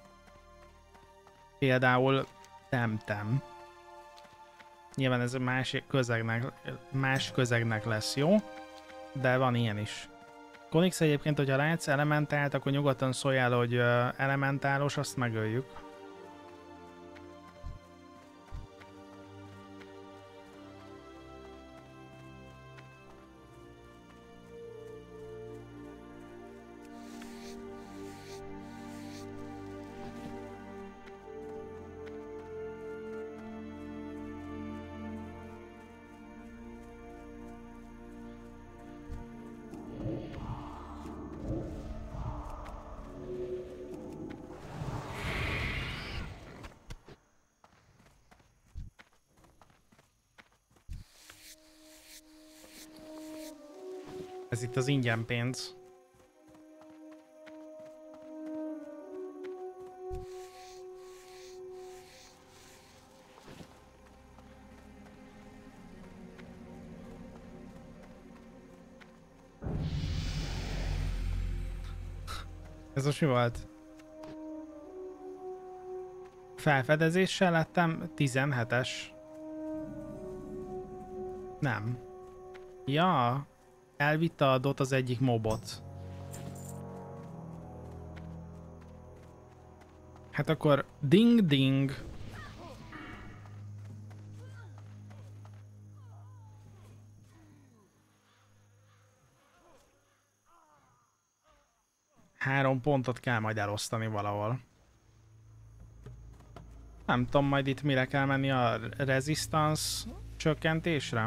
Például Temtem. Nyilván ez más közegnek, más közegnek lesz jó, de van ilyen is. Konix egyébként, hogyha látsz elementált, akkor nyugodtan szóljál, hogy elementálos, azt megöljük. Ez itt az ingyen pénz. Ez most mi volt? Felfedezéssel lettem tizenhetes. Nem. Ja. Elvitte a dot az egyik mobot. Hát akkor ding ding. Három pontot kell majd elosztani valahol. Nem tudom, majd itt mire kell menni a resistance csökkentésre.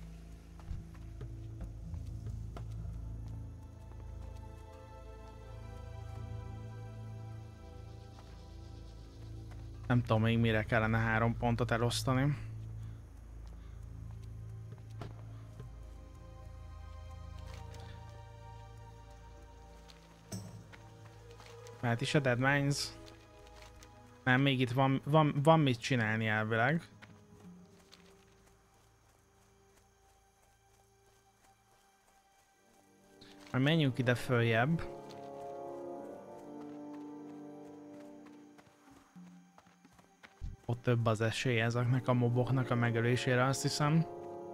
Nem tudom még mire kellene három pontot elosztani. Mert is a Deadmines. Nem, még itt van, van, van mit csinálni elvileg. Majd menjünk ide följebb. Ott több az esély ezeknek a moboknak a megölésére, azt hiszem.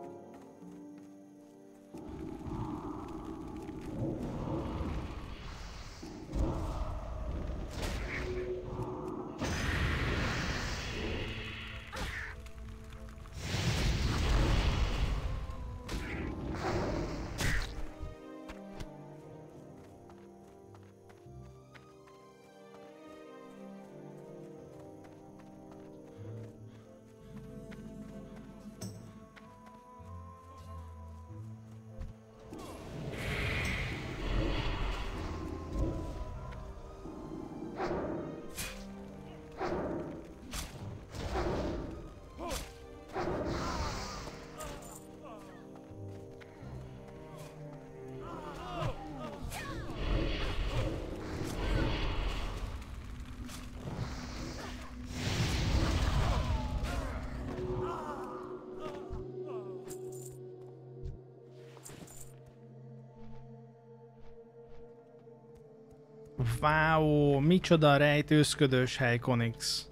Wow, micsoda rejtőzködős hely, Konix.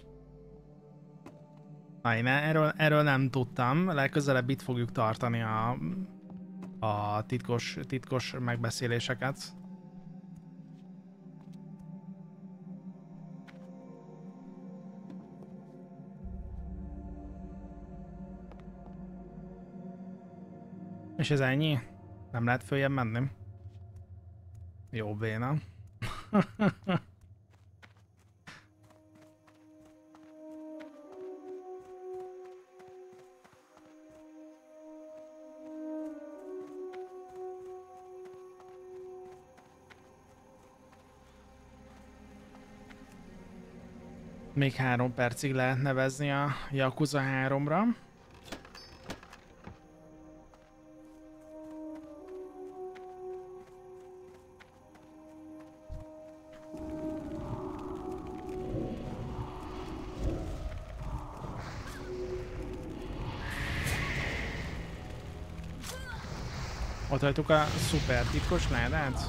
Na, én erről, erről nem tudtam. Legközelebb itt fogjuk tartani a, a titkos, titkos megbeszéléseket. És ez ennyi? Nem lehet följebb menni? Jó béna. Még három percig lehet nevezni a Yakuza háromra. Ott hagytuk a szuper titkos ládát?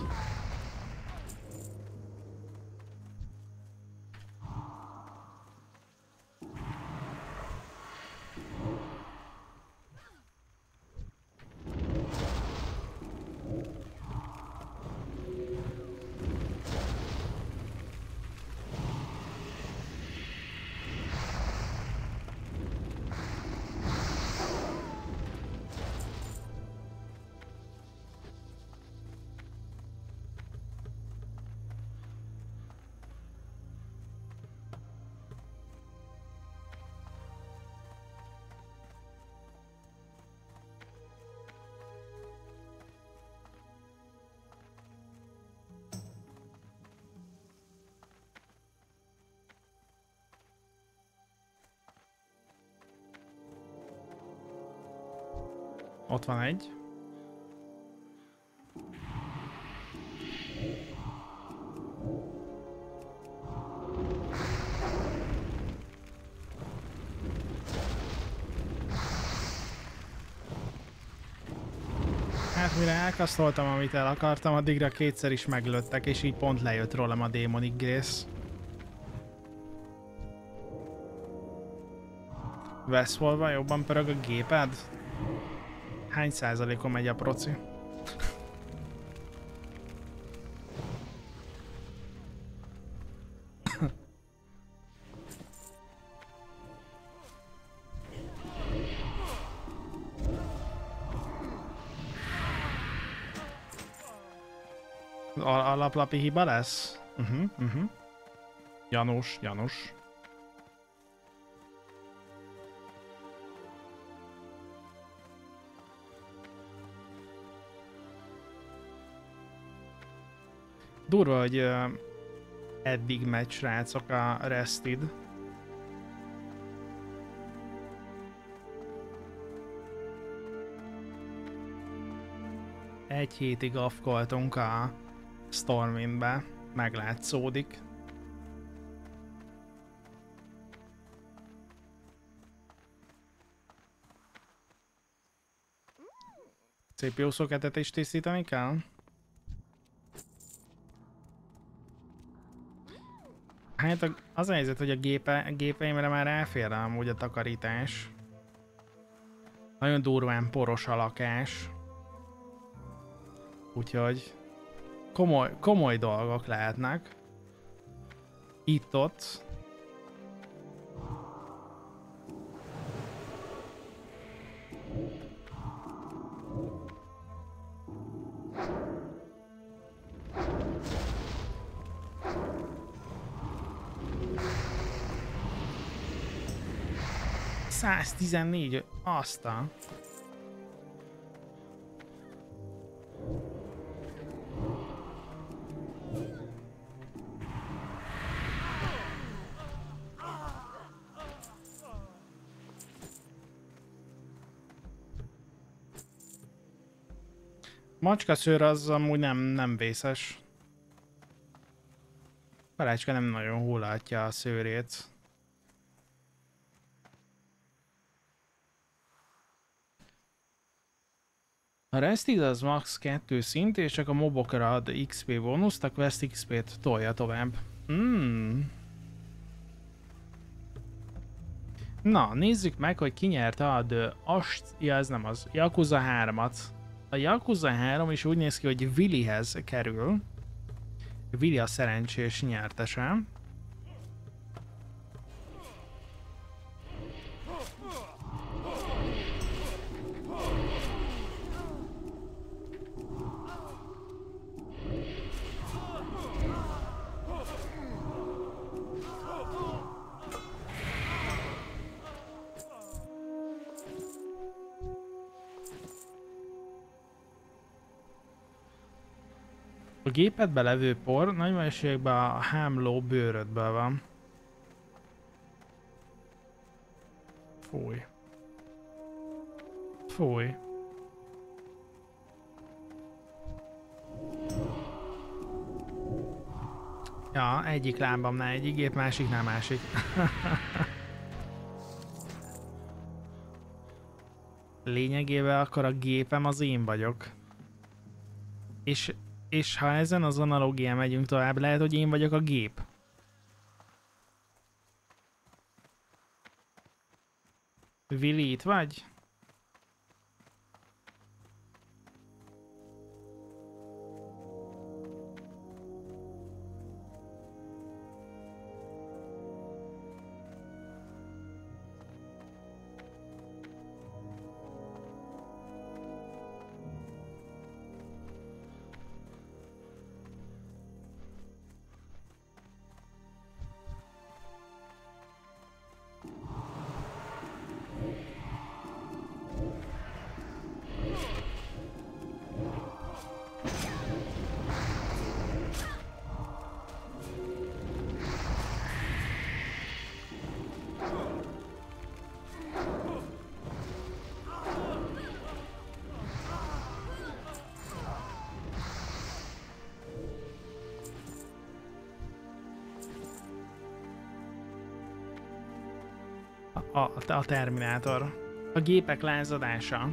Ott van egy. Hát mire elkasztoltam, amit el akartam, addigra kétszer is meglőttek, és így pont lejött rólam a Demonic Grace. Westfallban jobban pörög a géped? Hány százalékon megy a proci? Alaplapi hiba lesz? Uh-huh, uh-huh. Janus, Janus. Durva, hogy uh, eddig megy, srácok, a Rested. Egy hétig afkoltunk a Stormwindbe, meglátszódik. cé pé u szokettet is tisztítani kell? Hát az a helyzet, hogy a gépe, gépeimre már elfér amúgy a takarítás. Nagyon durván poros a lakás. Úgyhogy komoly, komoly dolgok lehetnek. Itt-ott. száztizennégy, azt a... Macskaszőr az amúgy nem, nem vészes. Palácska nem nagyon hullatja a szőrét. A Rested az max kettő szint, és csak a mobokra ad iksz pé bónuszt, a Quest iksz pét tolja tovább. Hmm. Na, nézzük meg, hogy ki nyerte a The Ast... Ja, ez nem az. Yakuza hármat. A Yakuza három is úgy néz ki, hogy Willyhez kerül. Willy a szerencsés nyertese. A gépedbe levő por nagy mennyiségben a hámló bőrödből van. Fúj. Fúj. Ja, egyik lábamnál egyik gép, másiknál másik. Lényegében akkor a gépem az én vagyok. És, és ha ezen az analógián megyünk tovább, lehet, hogy én vagyok a gép. Willy, itt vagy? A, a Terminátor. A gépek lázadása.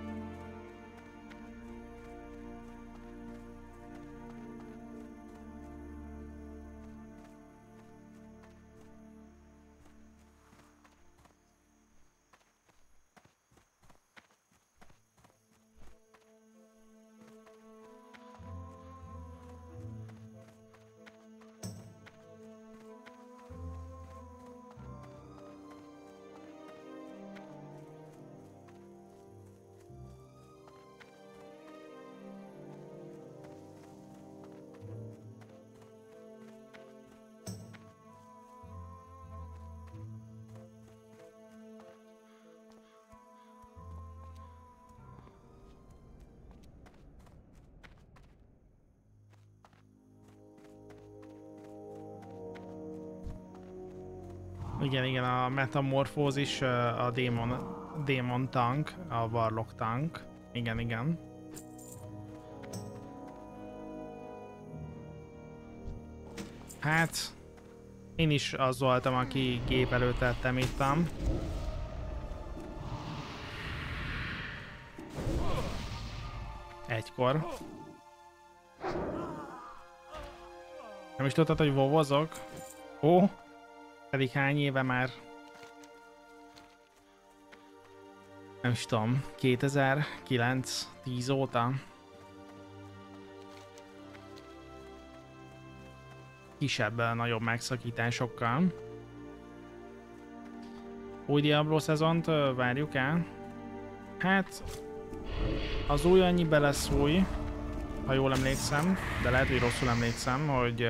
Igen, igen, a metamorfózis, a démon, démon tank, a warlock tank. Igen, igen. Hát, én is az voltam, aki gép előtt tettem ittam. Egykor. Nem is tudtad, hogy vovozok? Ó! Pedig hány éve már? Nem is tudom, kétezer-kilenc tíz óta? Kisebb, nagyobb megszakításokkal. Új Diablo szezont várjuk el? Hát... az új annyibe lesz új, ha jól emlékszem, de lehet, hogy rosszul emlékszem, hogy...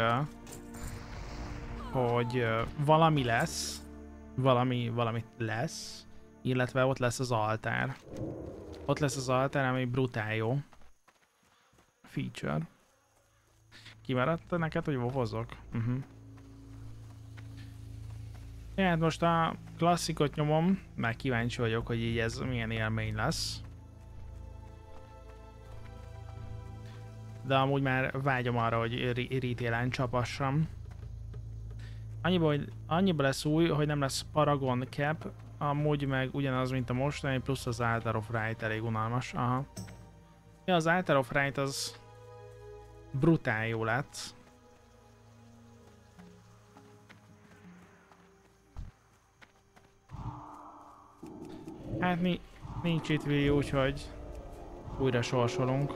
hogy valami lesz, valami, valami lesz, illetve ott lesz az altár. Ott lesz az altár, ami brutál jó feature. Kimaradt neked, hogy vovozok? Uh-huh. Ja, hát most a klasszikot nyomom, mert kíváncsi vagyok, hogy így ez milyen élmény lesz. De amúgy már vágyom arra, hogy retail-en csapassam. Annyiba, hogy, annyiba lesz új, hogy nem lesz Paragon Cap, amúgy meg ugyanaz, mint a mostani, plusz az Altar of Right elég unalmas. Aha. Ja, az Altar of Right az brutál jó lett. Hát mi, nincs itt Willy, úgyhogy újra sorsolunk.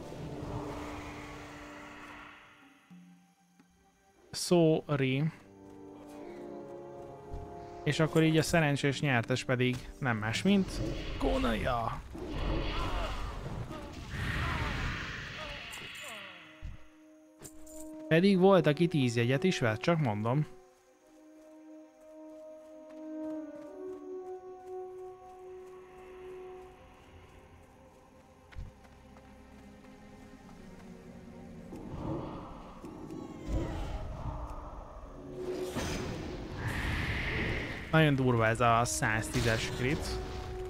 Sorry. És akkor így a szerencsés nyertes pedig nem más, mint Kónaja. Pedig volt, aki tíz jegyet is vett, csak mondom. Nagyon durva ez a száztízes crit.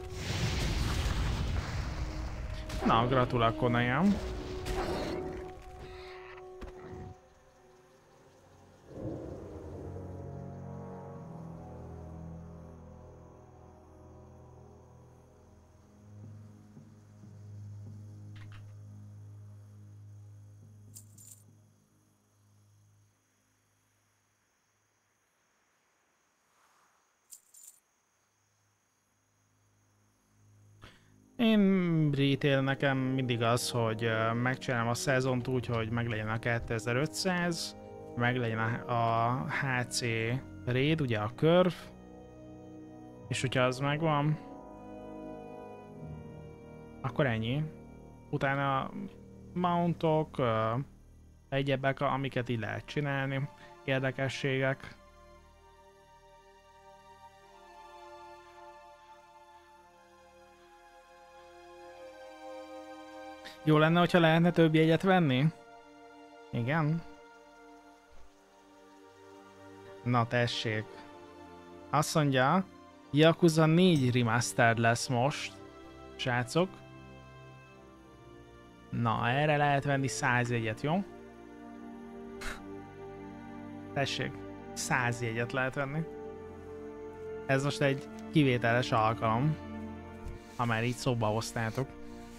Na, gratulálok Konajám. Én retail nekem mindig az, hogy megcsinálom a szezont úgy, hogy meglegyen a kétezer-ötszáz, meglegyen a há cé raid, ugye a curve, és hogyha az megvan, akkor ennyi. Utána mountok, egyebek, amiket így lehet csinálni, érdekességek. Jó lenne, hogyha lehetne több jegyet venni? Igen. Na tessék. Azt mondja, Yakuza négy remastered lesz most, srácok. Na, erre lehet venni száz jegyet, jó? Tessék, száz jegyet lehet venni. Ez most egy kivételes alkalom, ha már így szóba hoztátok.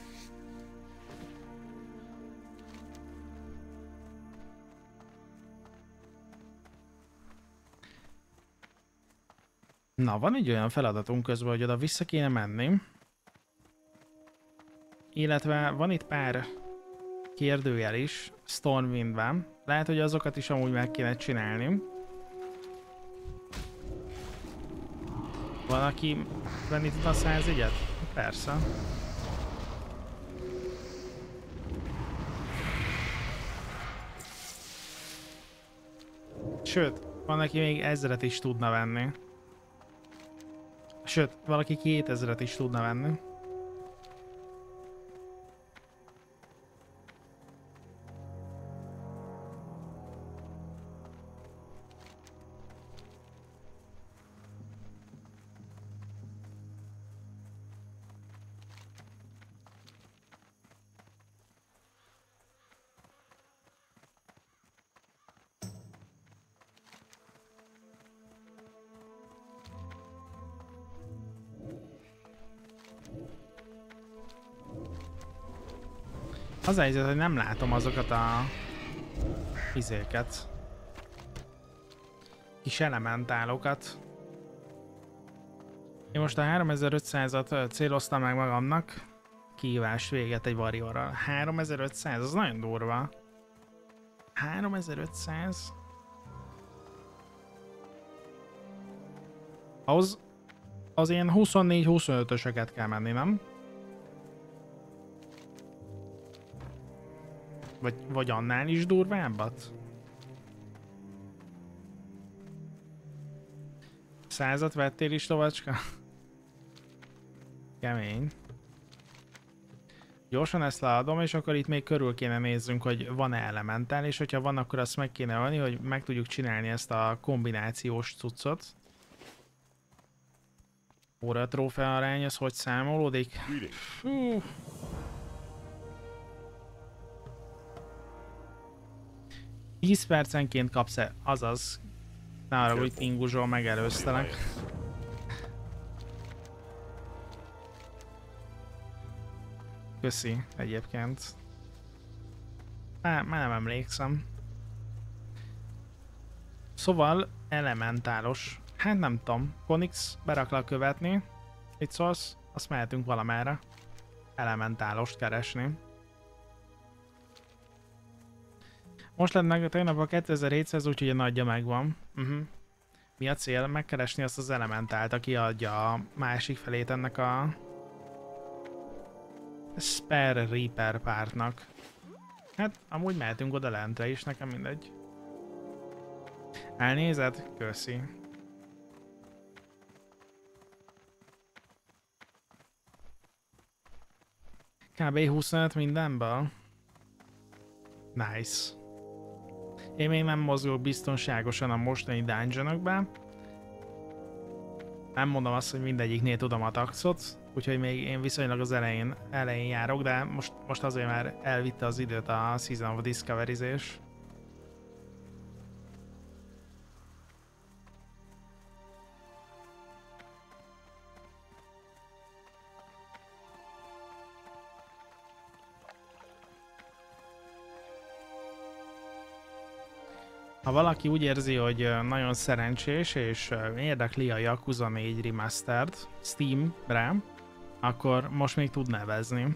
Na, van egy olyan feladatunk közben, hogy oda vissza kéne menni. Illetve van itt pár kérdőjel is Stormwindben. Lehet, hogy azokat is amúgy meg kéne csinálni. Van, aki venni tud a száz egyet? Persze. Sőt, van, aki még ezret is tudna venni. Sőt, valaki kétezret is tudna venni. Az a helyzet, hogy nem látom azokat a izéket. Kis elementálokat. Én most a háromezer-ötszázat céloztam meg magamnak. Kihívás véget egy warriorral. háromezer-ötszáz, az nagyon durva. háromezer-ötszáz? Az, az ilyen huszonnégy-huszonötösöket kell menni, nem? Vagy, vagy annál is durvábbat? Százat vettél is, Lovacska? Kemény. Gyorsan ezt leadom, és akkor itt még körül kéne nézzünk, hogy van-e elementál, és hogyha van, akkor azt meg kéne adni, hogy meg tudjuk csinálni ezt a kombinációs cuccot. Óra trófea arány, az hogy számolódik? Hú. tíz percenként kapsz-e? Azaz. Ne arra, hogy Inguzsol megelőztelek. Köszi egyébként. Már, már nem emlékszem. Szóval elementálos. Hát nem tudom. Konix beraklak követni. Mit szólsz? Azt mehetünk valamerre. Elementálost keresni. Most lett meg tegnap a kétezer-hétszáz, úgyhogy a nagyja megvan. Uh-huh. Mi a cél? Megkeresni azt az elementált, aki adja a másik felét ennek a Spare Reaper pártnak. Hát, amúgy mehetünk oda lentre is, nekem mindegy. Elnézed? Köszi. kb. huszonöt mindenből. Nice. Én még nem mozgok biztonságosan a mostani dungeonokban. Nem mondom azt, hogy mindegyiknél tudom a taxot, úgyhogy még én viszonylag az elején, elején járok, de most, most azért már elvitte az időt a Season of Discovery-zés. Ha valaki úgy érzi, hogy nagyon szerencsés és érdekli a Yakuza négy Remastered Steam-re, akkor most még tud nevezni.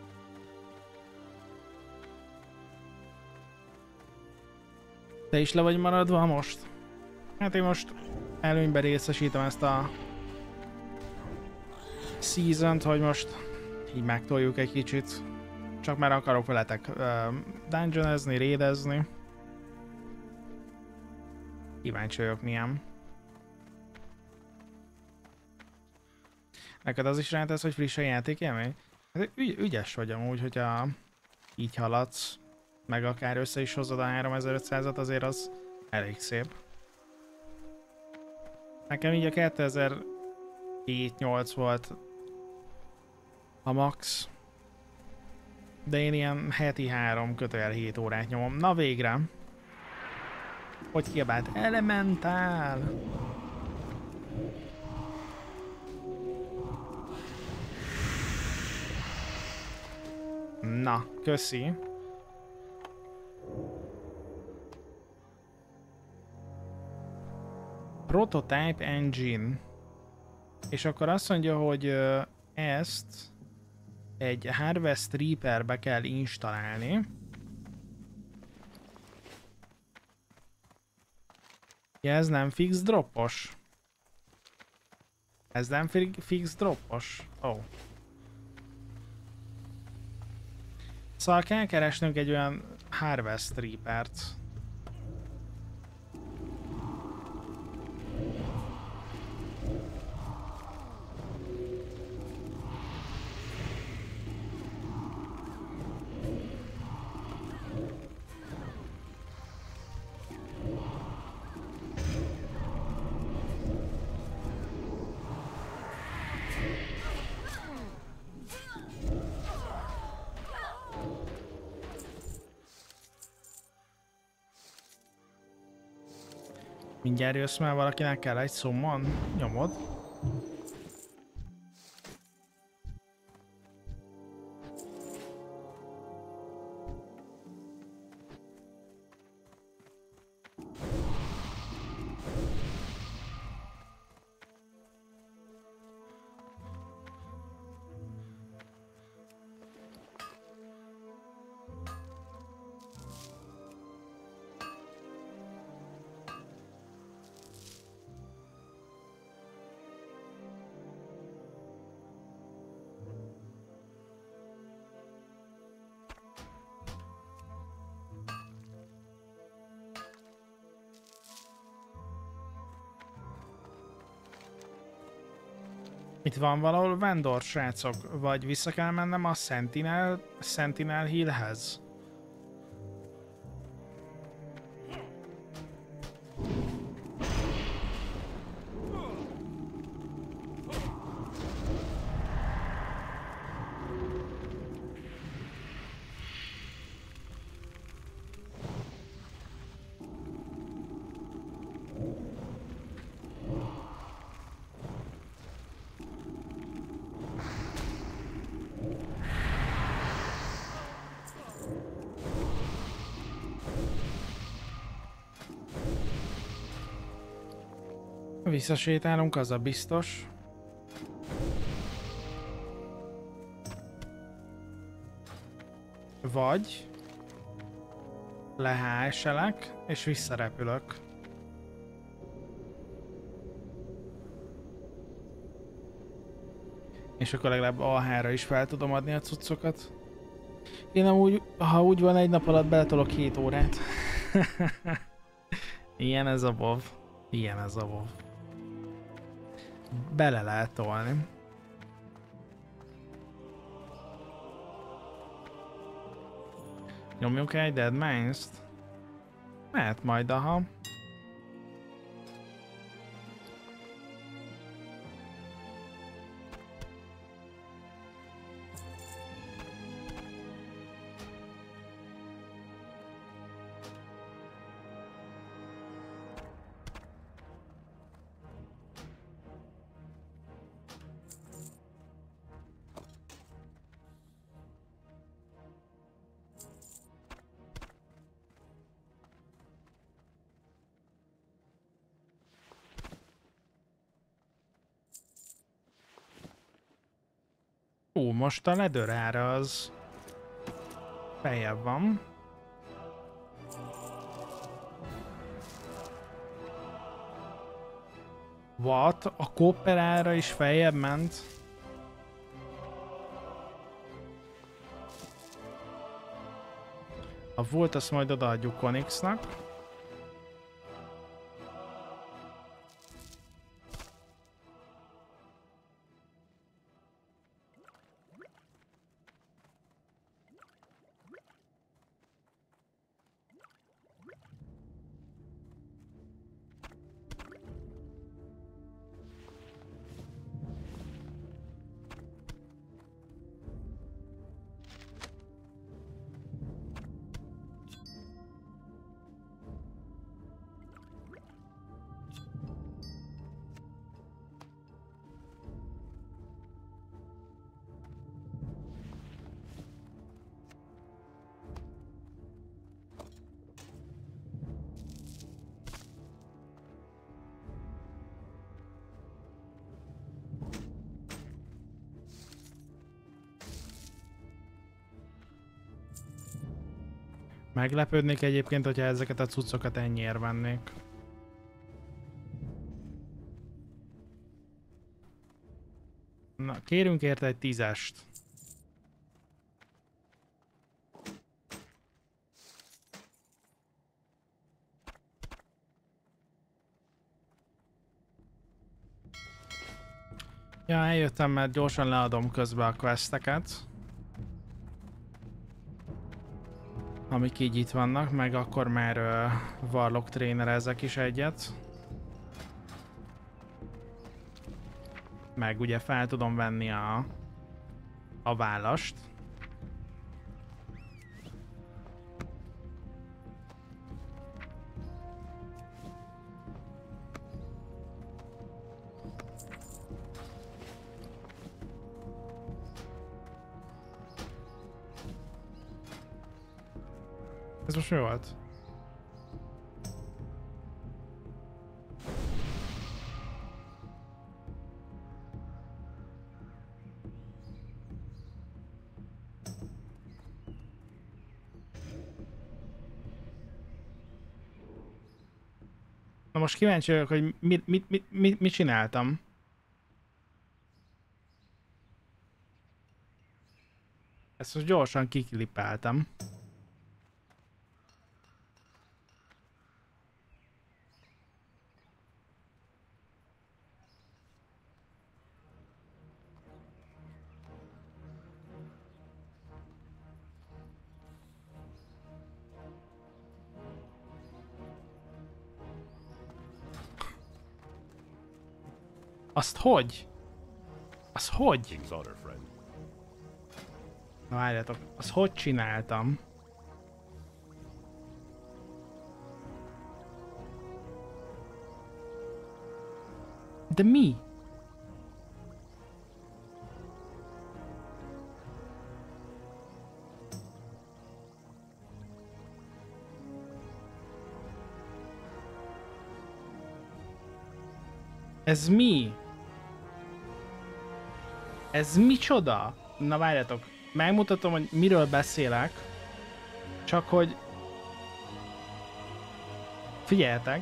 Te is le vagy maradva most? Hát én most előnyben részesítem ezt a season-t, hogy most így megtoljuk egy kicsit. Csak már akarok veletek uh, dungeonezni, raidezni. Kíváncsi vagyok milyen. Neked az is rántesz, hogy friss a játékélmény? Hát ügy, ügyes vagy amúgy, hogyha így haladsz, meg akár össze is hozod a háromezer-ötszázat, azért az elég szép. Nekem így a kétezer-hét-nyolc volt a max. De én ilyen heti három kötőjel hét órát nyomom. Na végre! Hogy kiabált? Elementál! Na, köszi. Prototype Engine. És akkor azt mondja, hogy ezt egy Harvest Reaper-be kell installálni. Ja, ez nem fix droppos. Ez nem fix droppos. Ó. Oh. Szóval kell keresnünk egy olyan Harvest Reaper-t. Mindjárt jössz, mert valakinek kell egy summon, nyomod. Itt van valahol vendor, srácok, vagy vissza kell mennem a Sentinel, Sentinel Hillhez. Visszasétálunk, az a biztos. Vagy lehá-eselek, és visszarepülök. És akkor legalább á hára is fel tudom adni a cuccokat. Én amúgy, ha úgy van, egy nap alatt beletolok hét órát. Ilyen ez a WoW. Ilyen ez a WoW. Bele lehet tolni. Nyomjunk egy Deadmines-t? Mehet majd, aha. Ú, most a ledőr ára az feljebb van. What? A copper ára is feljebb ment? Ha volt, azt majd odaadjuk Konixnak. Meglepődnék egyébként, hogyha ezeket a cuccokat ennyiért vennék. Na, kérünk érte egy tízest. Ja, eljöttem, mert gyorsan leadom közben a questeket. Amik így itt vannak, meg akkor már uh, Warlock trénerezek is egyet. Meg ugye fel tudom venni a, a vállast. Ez most mi volt? Na most kíváncsi vagyok, hogy mit, mit, mit, mit, mit csináltam. Ezt most gyorsan kiklipáltam. Azt hogy? Azt hogy? King's order, friend. Na várjátok, azt hogy csináltam? De mi? Ez mi? Ez micsoda? Na várjátok, megmutatom, hogy miről beszélek. Csak hogy... Figyeljetek.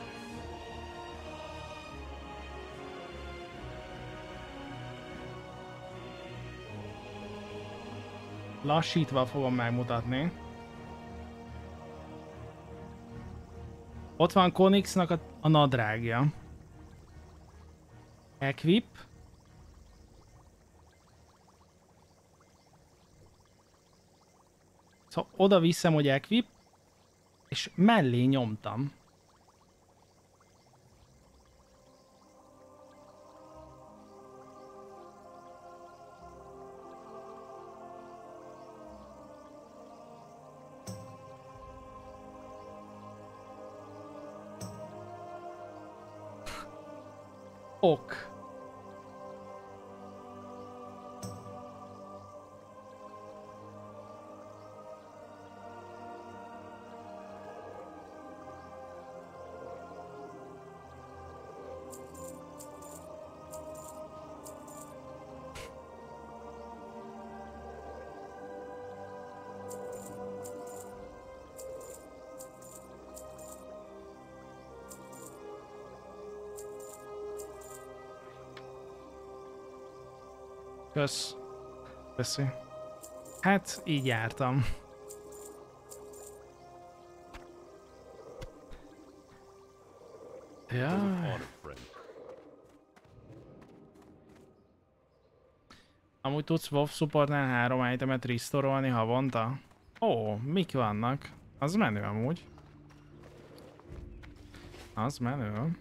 Lassítva fogom megmutatni. Ott van Konixnak a, a nadrágja. Equip. Szóval oda viszem, hogy equip, és mellé nyomtam. Ok. Kösz. Köszi. Hát, így jártam. Ja. Amúgy tudsz WoW supportnál három itemet restore-olni havonta? Ó, mik vannak? Az menő amúgy. Az menő.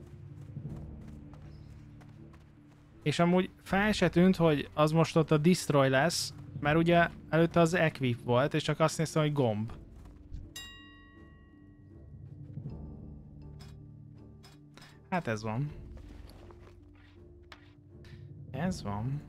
És amúgy fel se tűnt, hogy az most ott a destroy lesz, mert ugye előtte az equip volt, és csak azt néztem, hogy gomb. Hát ez van. Ez van.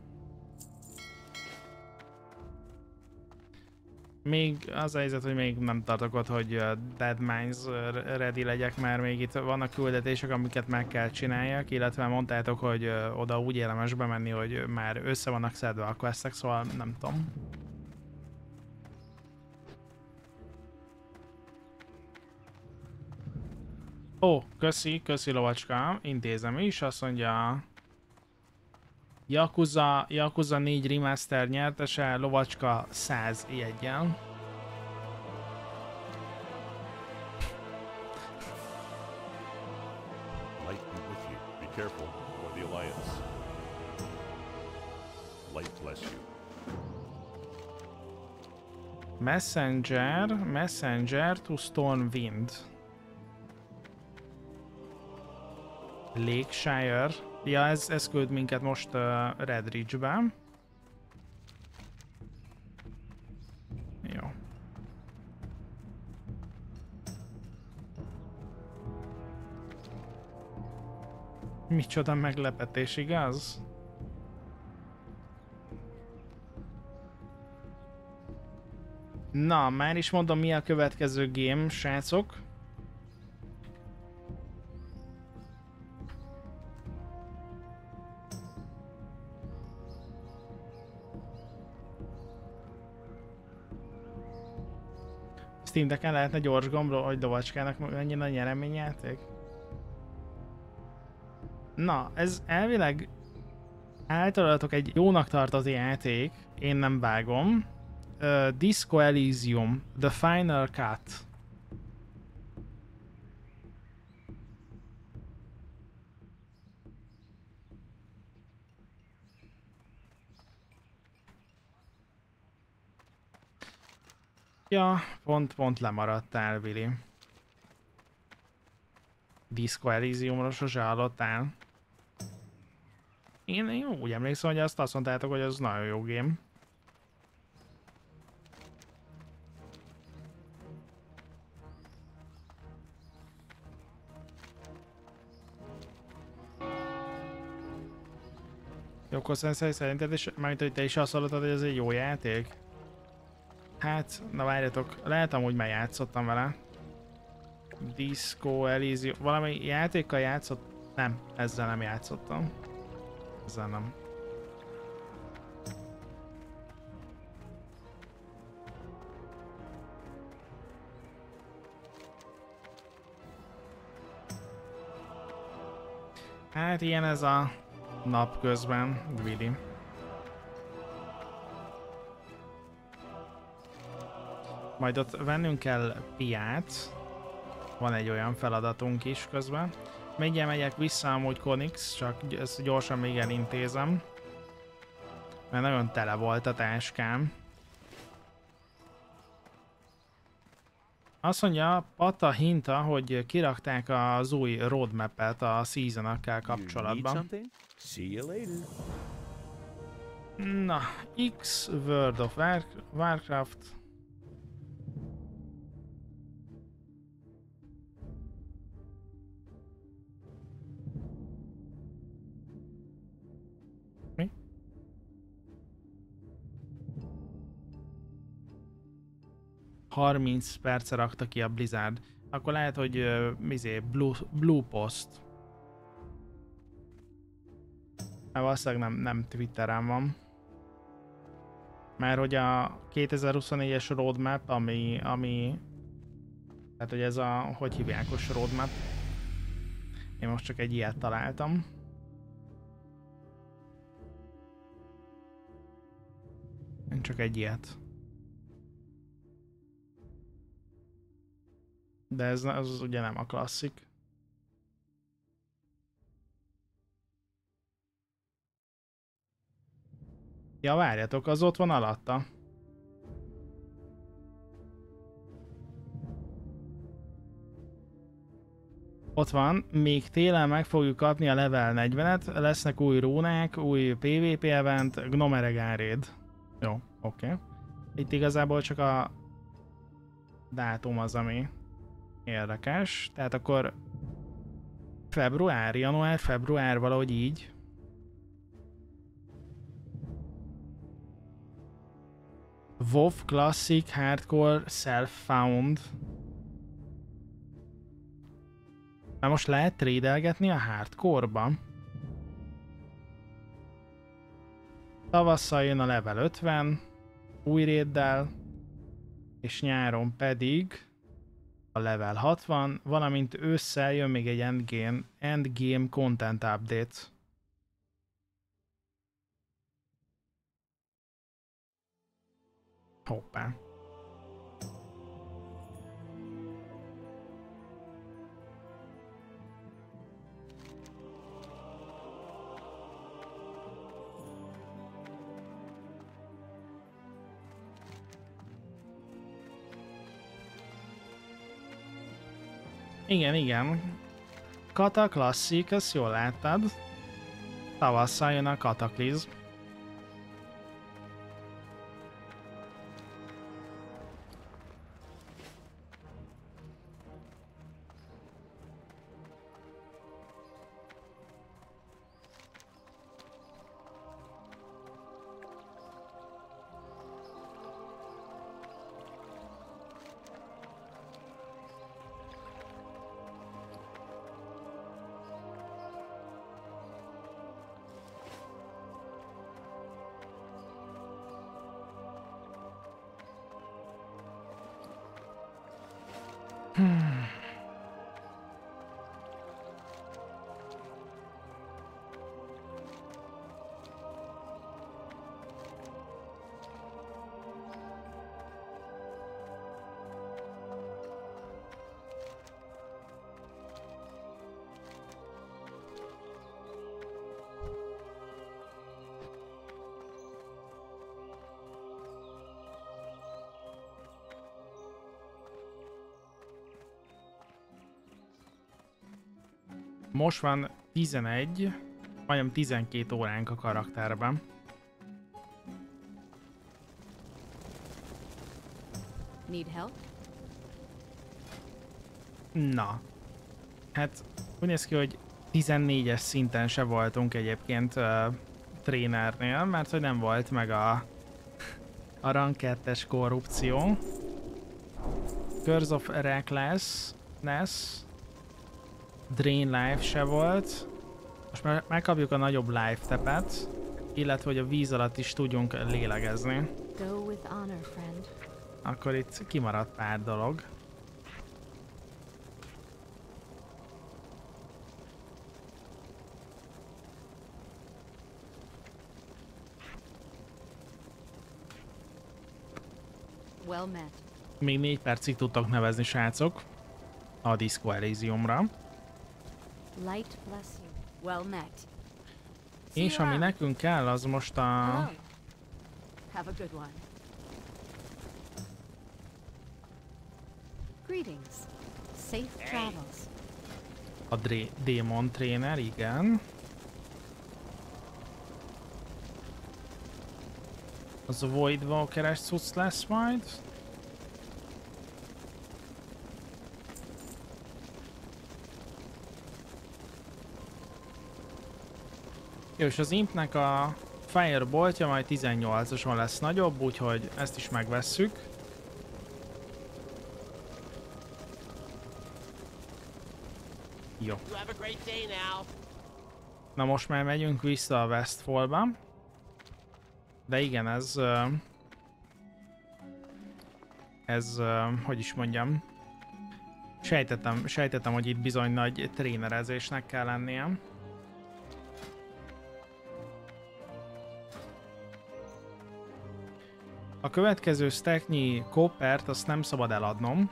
Még az a helyzet, hogy még nem tartok ott, hogy Dead Mines ready legyek, mert még itt vannak küldetések, amiket meg kell csináljak, illetve mondtátok, hogy oda úgy érdemes bemenni, hogy már össze vannak szedve a questek, szóval nem tudom. Ó, köszi, köszi lovacska, intézem is, azt mondja... Yakuza, Yakuza négy remaster nyertese, lovacska száz jeggyel. Light be with you. Be careful, or the Alliance. Light bless you. Messenger, Messenger to Stormwind. Lakeshire. Ja, ez, ez küld minket most uh, Red Ridge-be. Jó. Micsoda meglepetés, igaz? Na, már is mondom, mi a következő game, srácok. Steam Decken lehetne gyors gombról, hogy lovacskának mennyi a nyereményjáték? Na, ez elvileg általatok egy jónak tartott játék, én nem vágom. Uh, Disco Elysium, The Final Cut. Ja, pont, pont lemaradtál, Vili. Disco Elysiumról sose hallottál. Én, én úgy emlékszem, hogy azt azt mondtátok, hogy az nagyon jó game. Jóko Sensei, szerinted is, mármint, hogy te is azt hallottad, hogy ez egy jó játék? Hát, na várjatok, lehet amúgy már játszottam vele. Disco Elysium, valami játékkal játszott? Nem, ezzel nem játszottam. Ezzel nem. Hát ilyen ez a napközben, Willy. Majd ott vennünk kell piát. Van egy olyan feladatunk is közben. Mindjárt megyek vissza amúgy Konix, csak ezt gyorsan még elintézem. Mert nagyon tele volt a táskám. Azt mondja Pata Hinta, hogy kirakták az új roadmap-et a season-akkel kapcsolatban. Na, X World of Warcraft. Mi? harminc perce rakta ki a Blizzard. Akkor lehet, hogy uh, mizé, Blue, Blue Post. Mert valószínűleg nem, nem Twitteren van. Mert hogy a kétezer-huszonnégyes roadmap, ami, ami... Tehát, hogy ez a... Hogy hívjákos roadmap? Én most csak egy ilyet találtam. Én csak egy ilyet. De ez az ugye nem a klasszik. Ja, várjatok, az ott van alatta. Ott van, még télen meg fogjuk kapni a level negyvenet, lesznek új rónák, új pé vé pé event, Gnomereg raid. Jó, oké. Okay. Itt igazából csak a dátum az, ami érdekes. Tehát akkor február, január, február, valahogy így. WoW Classic Hardcore Self-Found. Már most lehet trédelgetni a hardcore-ban. Tavasszal jön a level ötven, új raiddel, és nyáron pedig a level hatvan, valamint ősszel jön még egy endgame, endgame content update. Hoppá. Igen, igen. Kata Classic, ezt jól láttad. Tavasszal jön a Kataklizm. Most van tizenegy, majdnem tizenkét óránk a karakterben. Need help? Na, hát úgy néz ki, hogy tizennégyes szinten se voltunk egyébként uh, trénernél, mert hogy nem volt meg a, a rank kettes korrupció. Curse of Recklessness, Drain Life se volt. Most már megkapjuk a nagyobb life tepet, illetve hogy a víz alatt is tudjunk lélegezni. Go with honor, friend. Akkor itt kimaradt pár dolog. Well met. Még négy percig tudtok nevezni, srácok, a Disco Elysiumra. Light bless you. Well met. És ami nekünk kell, az most a... Hello. Have a good one. Greetings. Safe travels. A Dre- Demon Trainer, igen. Az a Void Walker-es cucc lesz majd. Jó, és az Impnek a Fireboltja majd tizennyolcason lesz nagyobb, úgyhogy ezt is megvesszük. Jó. Na most már megyünk vissza a Westfallba. De igen, ez... Ez, hogy is mondjam... Sejtettem, sejtettem, hogy itt bizony nagy trénerezésnek kell lennie. A következő stacknyi koppert azt nem szabad eladnom.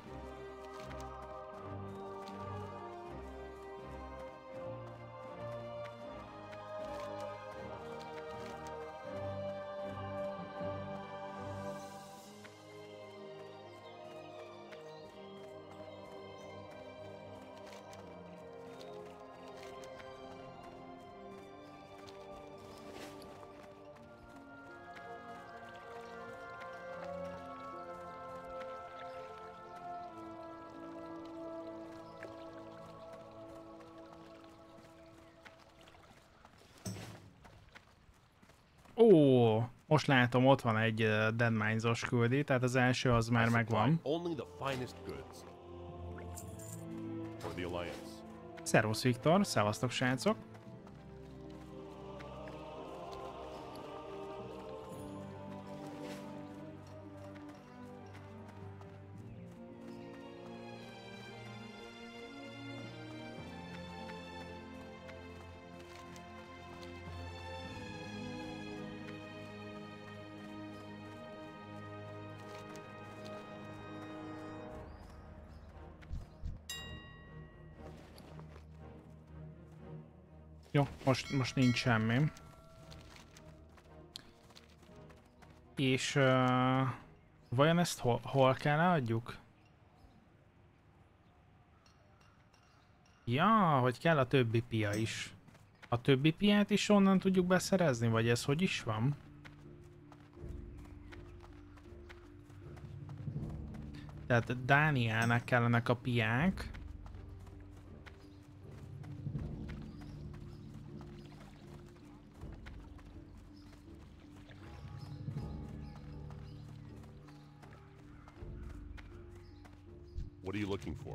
Ó, most látom, ott van egy uh, Dead Mines-os küldi, tehát az első az már megvan. Only the finest goods. For the Alliance. Szervusz Viktor, szevasztok srácok! Jó, most, most nincs semmi. És uh, vajon ezt hol, hol kell adjuk? Ja, hogy kell a többi pia is. A többi piát is onnan tudjuk beszerezni, vagy ez hogy is van? Tehát Dánielnek kellenek a piák. What are you looking for?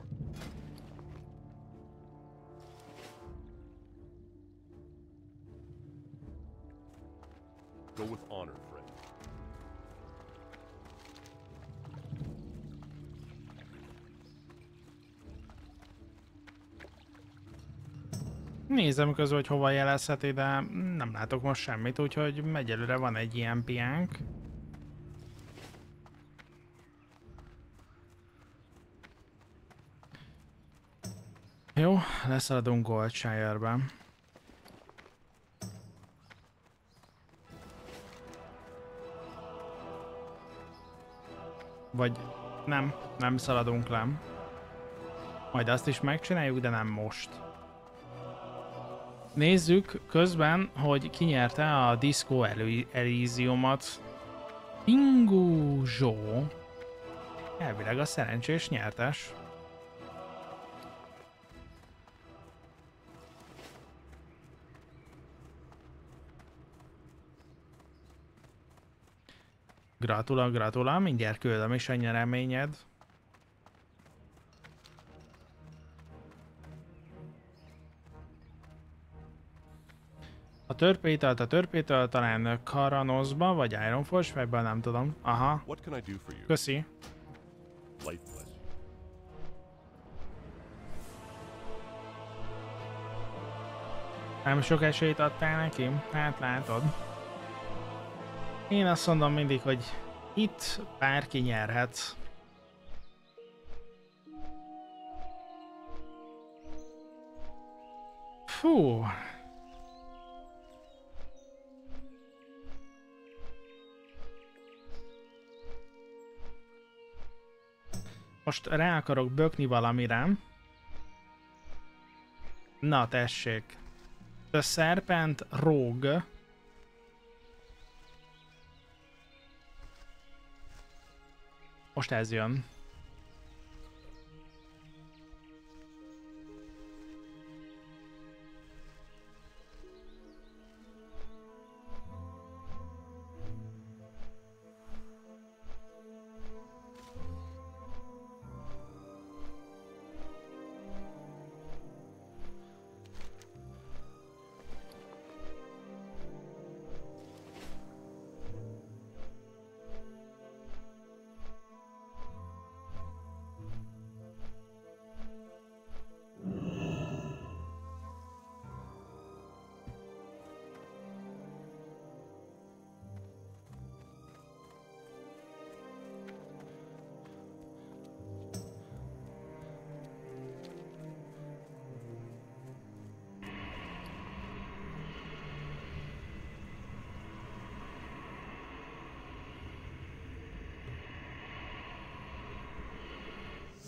Go with honor, friend. Nézem közül, hogy hova jelezheti, de nem látok most semmit, úgyhogy egyelőre van egy ilyen piánk. Jó, leszaladunk Goldshire-be. Vagy nem, nem szaladunk le. Majd azt is megcsináljuk, de nem most. Nézzük közben, hogy ki nyerte a Disco Elysiumot. Pingu Zsó. Elvileg a szerencsés nyertes. Gratula, gratula, mindjárt küldöm is a nyereményed. A törpétalt, a törpétalt talán Karanosba, vagy Ironforge-be, nem tudom. Aha. What can I do for you? Köszi. Light pleasure. Nem sok esélyt adtál neki? Hát látod. Én azt mondom mindig, hogy itt bárki nyerhet. Fú. Most rá akarok bökni valamire. Na tessék. The Serpent Rogue. Most ez jön.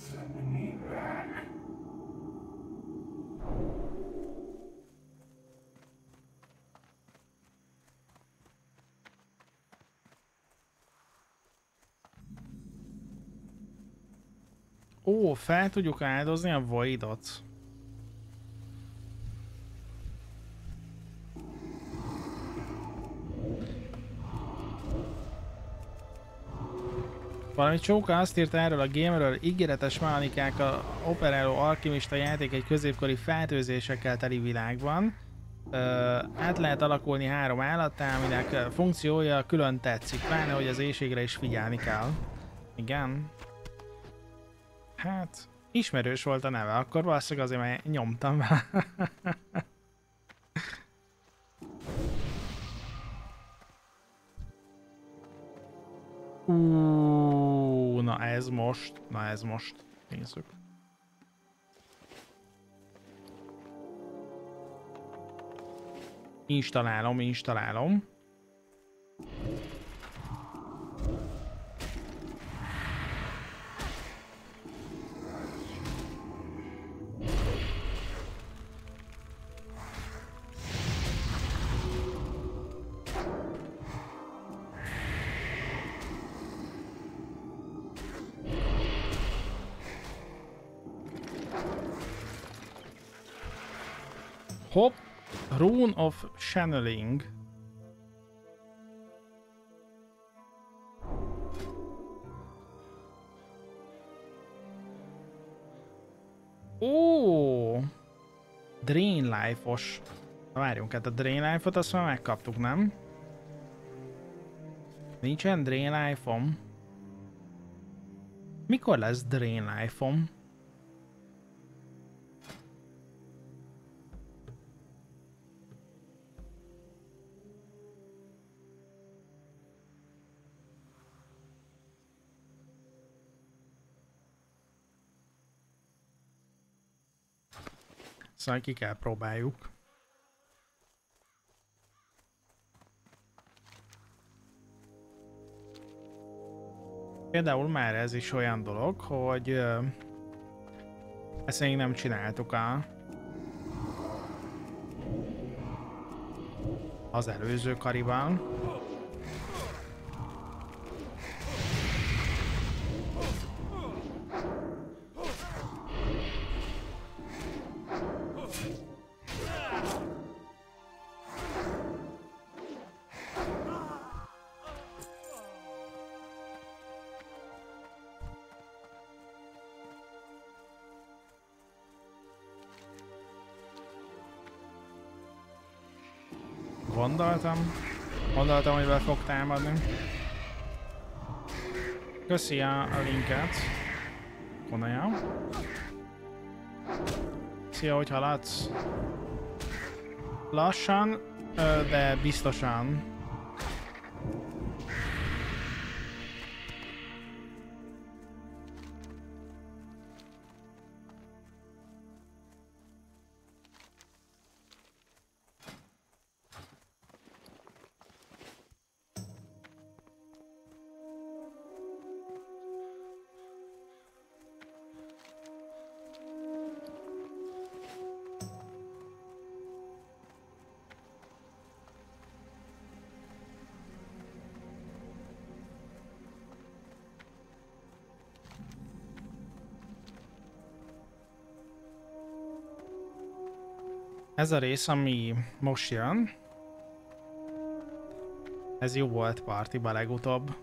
Ó, fel tudjuk áldozni a Voidot. Valami csóka azt írta erről a gamerről, ígéretes mechanikákkal operáló alkimista játék egy középkori fertőzésekkel teli világban. Ö, át lehet alakulni három állattá, aminek funkciója külön tetszik, pláne hogy az éjségre is figyelni kell. Igen. Hát, ismerős volt a neve, akkor valószínűleg azért, mert nyomtam vele. Uuuuh, na ez most, na ez most, nézzük. Installálom, installálom. Hopp, Rune of Channeling. Ó, Drain Life-os. Várjunk, hát a Drain Life-ot azt már megkaptuk, nem? Nincsen Drain Life-om. Mikor lesz Drain Life-om? Szóval ki kell próbáljuk. Például már ez is olyan dolog, hogy uh, ezt még nem csináltuk a az előző kariban. Gondoltam, gondoltam, hogy be fog támadni. Köszi a, a linket. Komolyan. Szia, hogy haladsz? Lassan, de biztosan. Ez a rész, ami most jön, ez jó volt partiba legutóbb.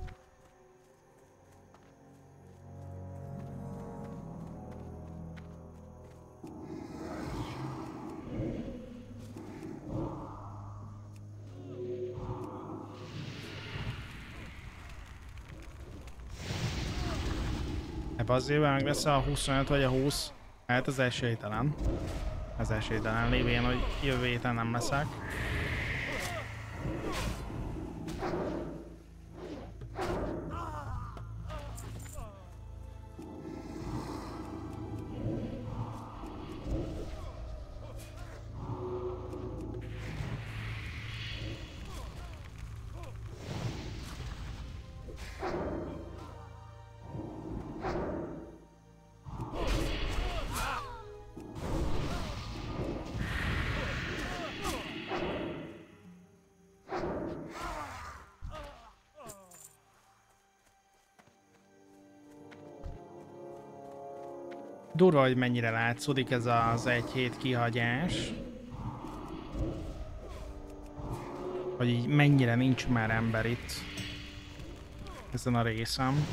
Ebben az évben meg lesz a huszonöt vagy a húsz, hát az esélytelen. Az esélytelen lévén, hogy jövő héten nem leszek. Durva, hogy mennyire látszódik ez az egy hét kihagyás. Hogy így mennyire nincs már ember itt ezen a részem.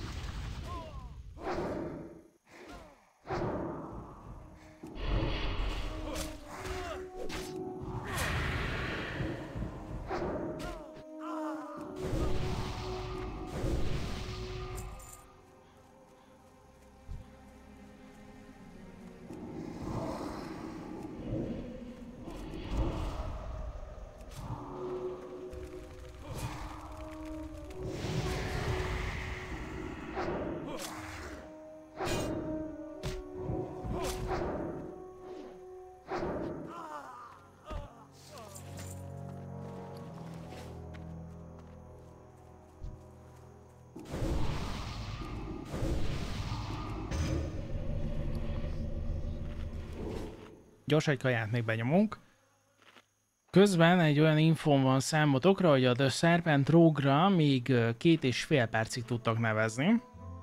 Gyors egy kaját még benyomunk. Közben egy olyan infón van számotokra, hogy a The Serpent Rogue-ra még két és fél percig tudtak nevezni.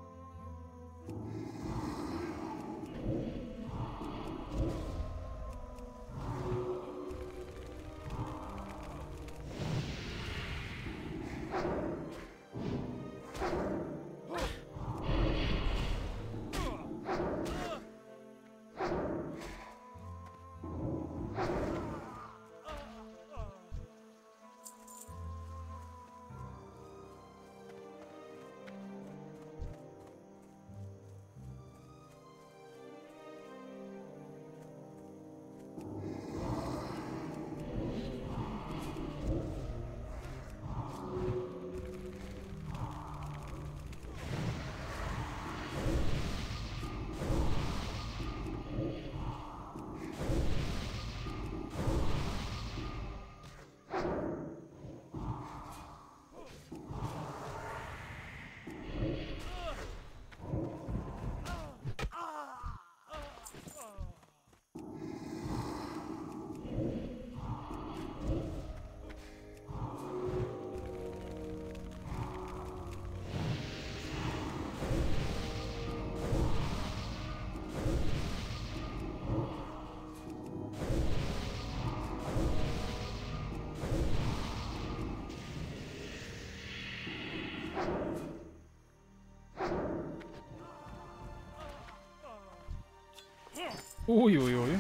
Új, új, új.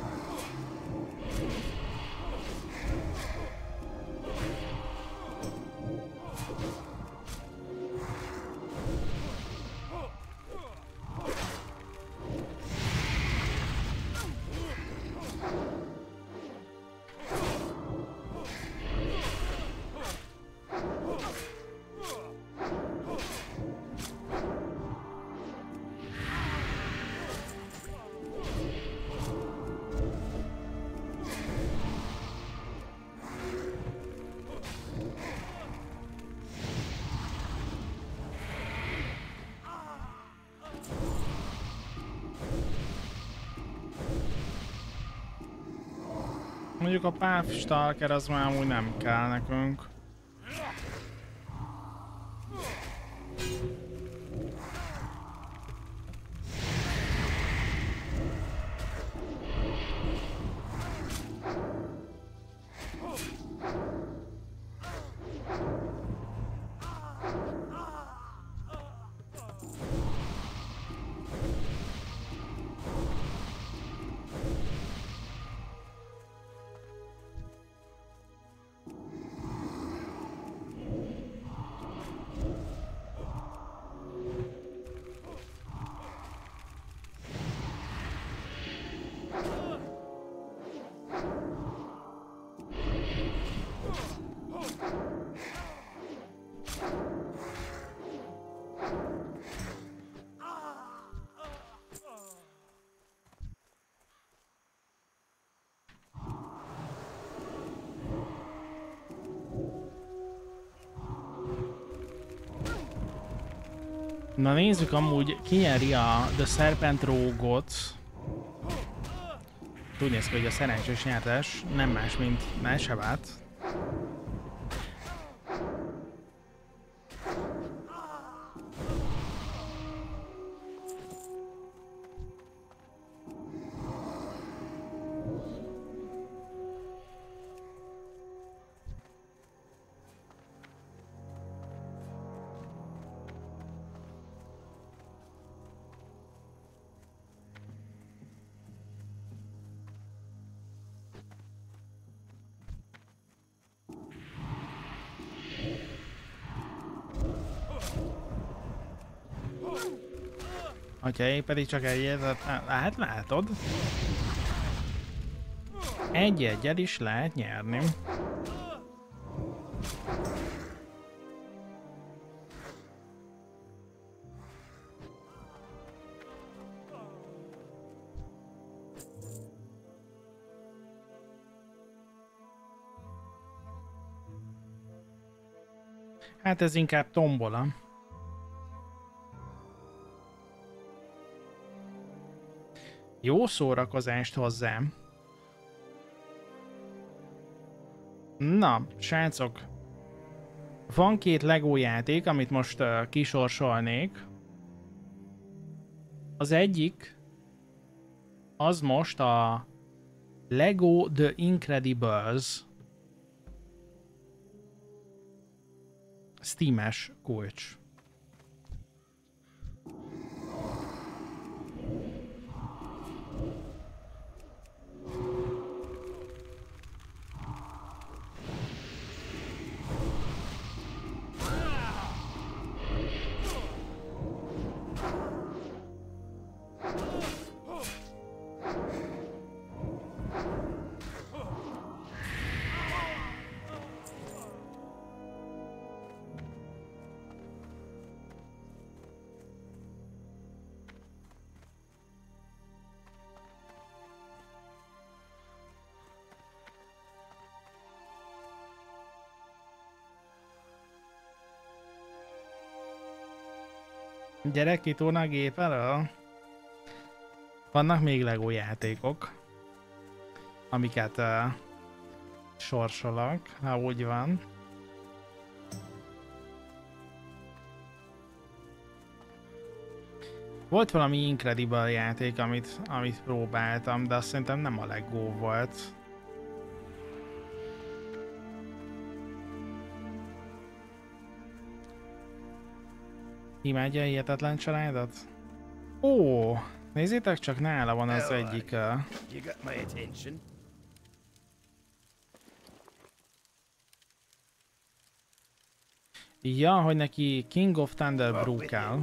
Mondjuk a Path Stalker az már úgy nem kell nekünk. Na nézzük, amúgy ki nyeri a The Serpent Rogue-ot. Úgy néz ki, hogy a szerencsés nyertes nem más, mint Nashevát. Hogyha én pedig csak egyet, hát látod. Egy-egyel is lehet nyerni. Hát ez inkább tombola. Jó szórakozást hozzám. Na, srácok. Van két Lego játék, amit most uh, kisorsolnék. Az egyik az most a Lego The Incredibles Steam-es kulcs. Gyerek, kitúrna a gép elől? Vannak még Lego játékok, amiket uh, sorsolok, ha úgy van. Volt valami Incredible játék, amit, amit próbáltam, de azt szerintem nem a Lego volt. Imádja a Hihetetlen Családot? Ó, nézzétek csak, nála van az egyik... Uh... Ja, hogy neki King of Thunder Brew kell.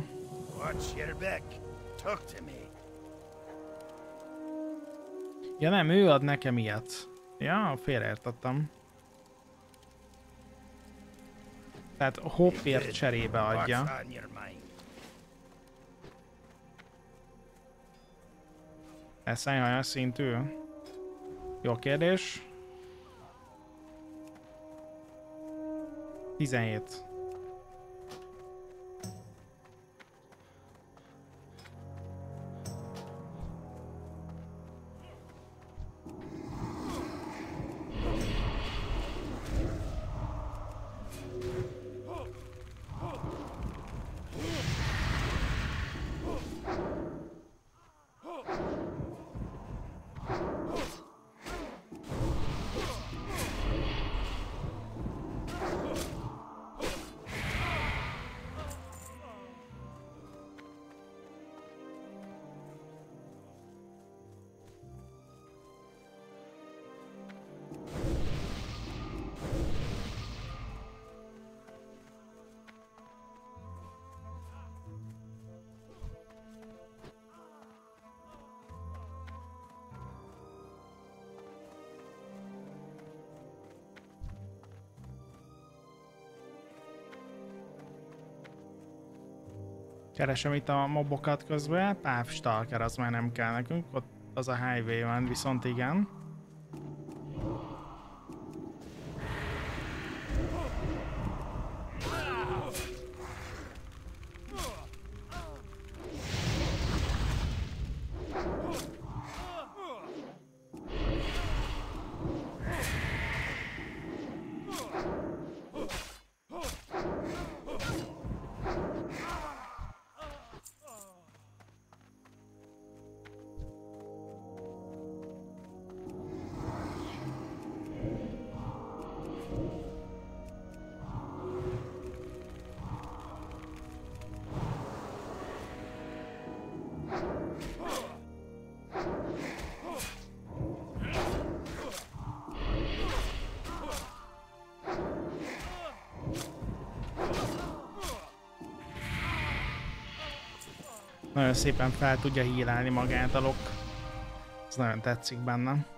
Ja nem, ő ad nekem ilyet. Ja, félreértettem. Tehát hoppért cserébe adja. Ez szájhajas szintű? Jó kérdés. tizenhét. Keresem itt a mobokat közben, Path Stalker az már nem kell nekünk, ott az a highway van, viszont igen. Nagyon szépen fel tudja hílálni magát a lok. Ez nagyon tetszik bennem.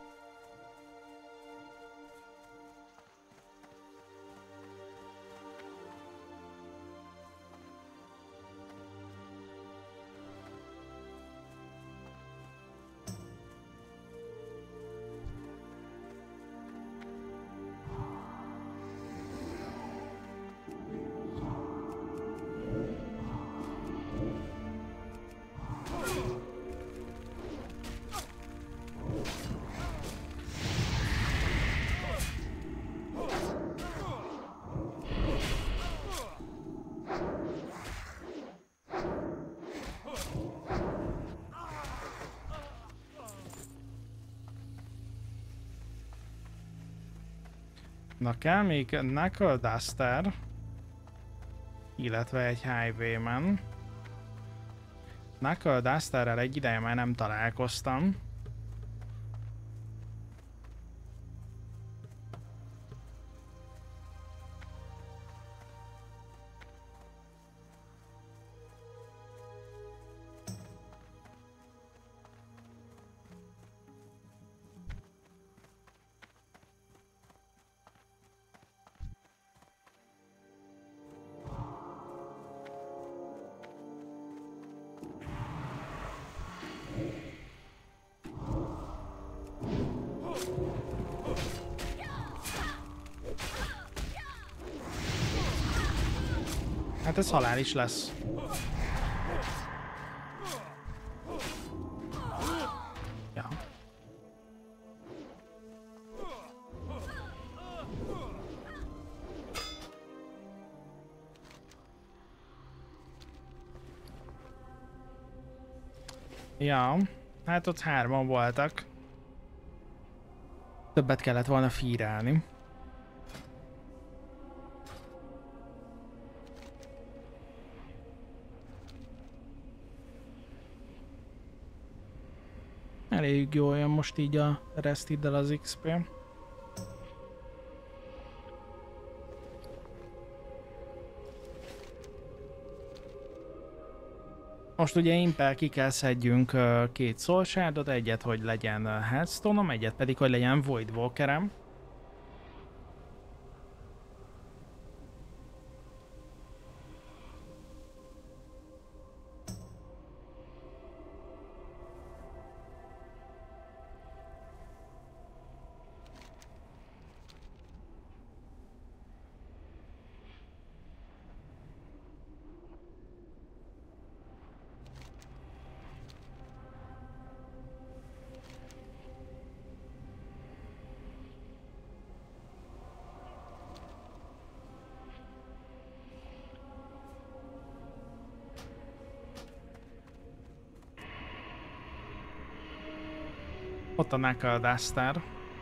Na kell még Knuckle Duster, illetve egy Highwayman. Knuckle Dusterrel egy ideje már nem találkoztam. Hát ez halál is lesz. Ja. Ja, hát ott hárman voltak. Többet kellett volna fírálni. Elég jól jön most így a Restiddel az iksz pé. Most ugye Impel ki kell szedjünk uh, két Soul Shardot, egyet, hogy legyen uh, Hearthstone-om, egyet pedig, hogy legyen Void Walkerem. Ott a Knuckle Duster.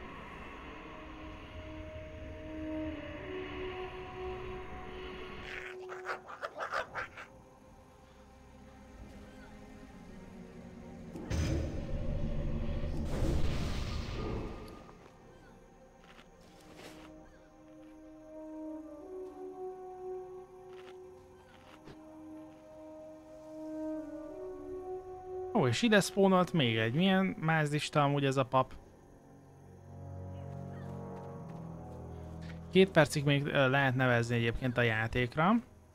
Ó, és ide spawnolt még egy. Milyen mázlista amúgy ez a pap. Két percig még lehet nevezni egyébként a játékra.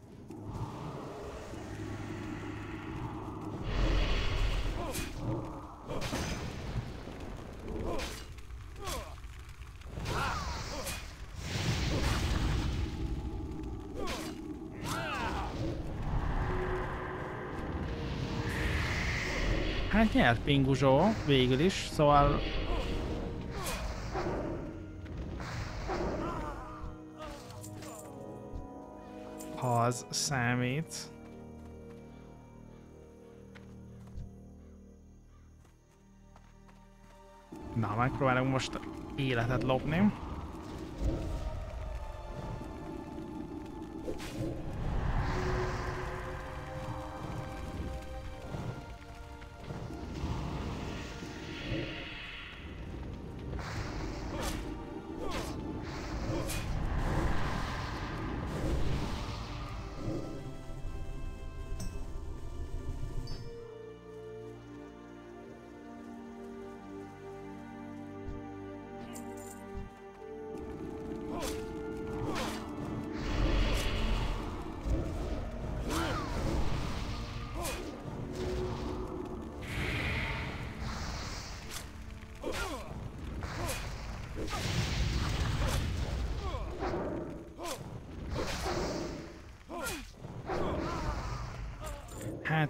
Hát nyert Pinguzsó végül is, szóval... Ha az számít. Na, megpróbálunk most életet lopni.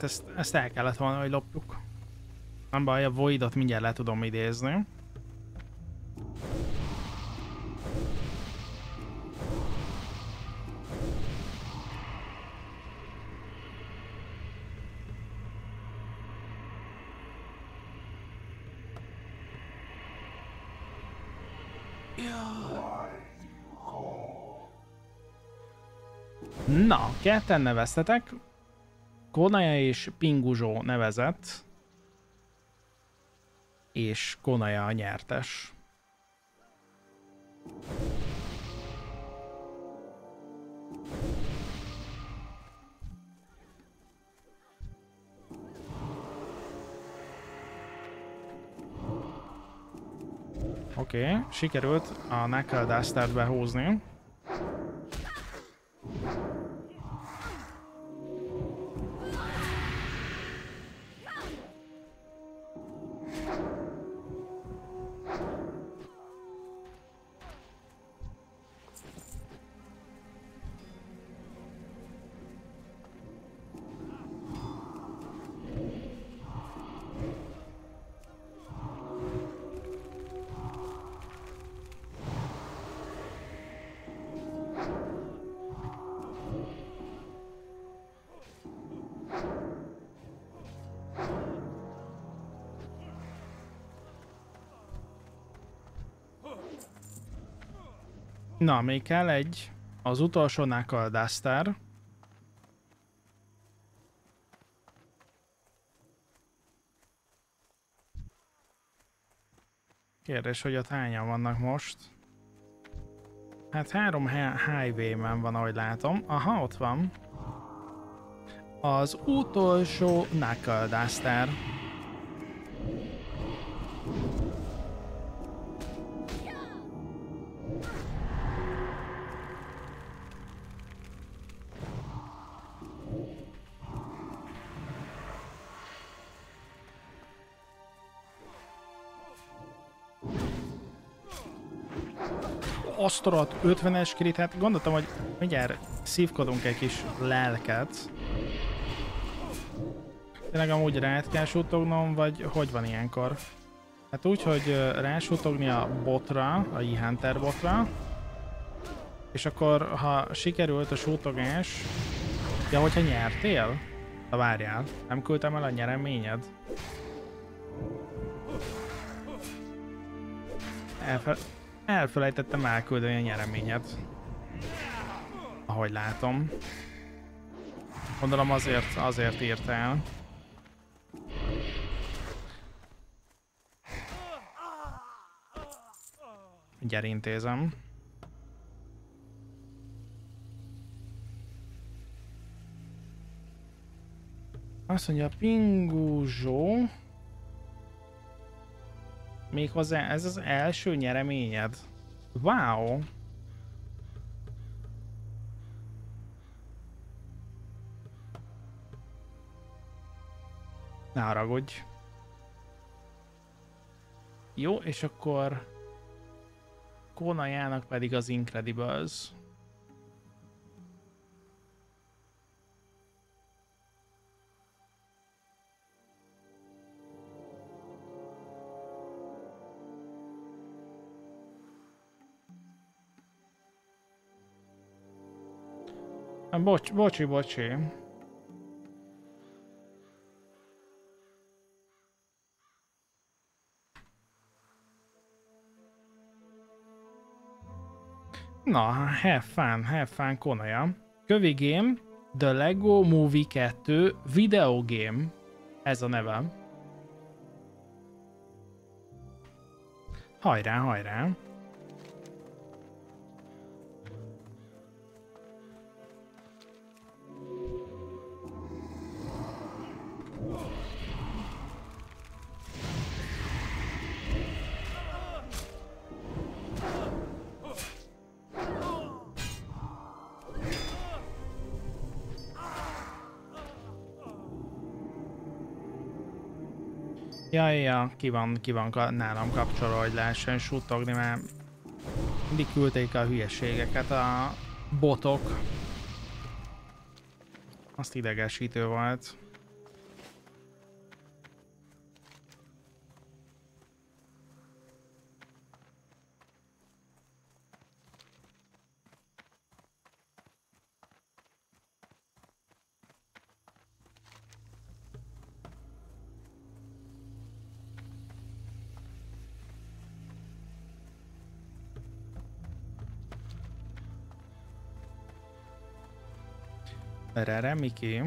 hát ezt, ezt el kellett volna, hogy lopjuk. Nem baj, a Voidot mindjárt le tudom idézni. Na, ketten neveztetek. Konaja és Pinguzsó nevezett. És Konaja a nyertes. Oké, okay, sikerült a Knuckle Dustert behúzni. Na, még kell egy, az utolsó Knuckle Duster. Kérdés, hogy ott hányan vannak most? Hát három highwayman van, ahogy látom. Aha, ott van. Az utolsó Knuckle Duster. Asztalat ötvenes crit, hát gondoltam, hogy mindjárt szívkodunk egy kis lelket. Tényleg amúgy rá kell suttognom, vagy hogy van ilyenkor? Hát úgy, hogy rásutogni a botra, a E-Hunter botra, és akkor, ha sikerült a sutogás, ja, hogyha nyertél? Na várjál, nem küldtem el a nyereményed? Elfe Elfelejtettem elküldeni a nyereményet. Ahogy látom. Gondolom azért, azért írt el. Gyere, intézem. Azt mondja, Pinguzsó. Méghozzá ez az első nyereményed. Wow! Ne haragudj. Jó, és akkor Konajának pedig az Incredibles. Bocs, bocsi, bocsi. Na, have fun, have fun, Konaja. Kövi Game, The Lego Movie kettő Video Game. Ez a neve. Hajrá, hajrá. Ja, ja, ki van, ki van nálam kapcsolva, hogy lehessen suttogni, mert mindig küldték a hülyeségeket a botok. Azt idegesítő volt. Rere, Miki.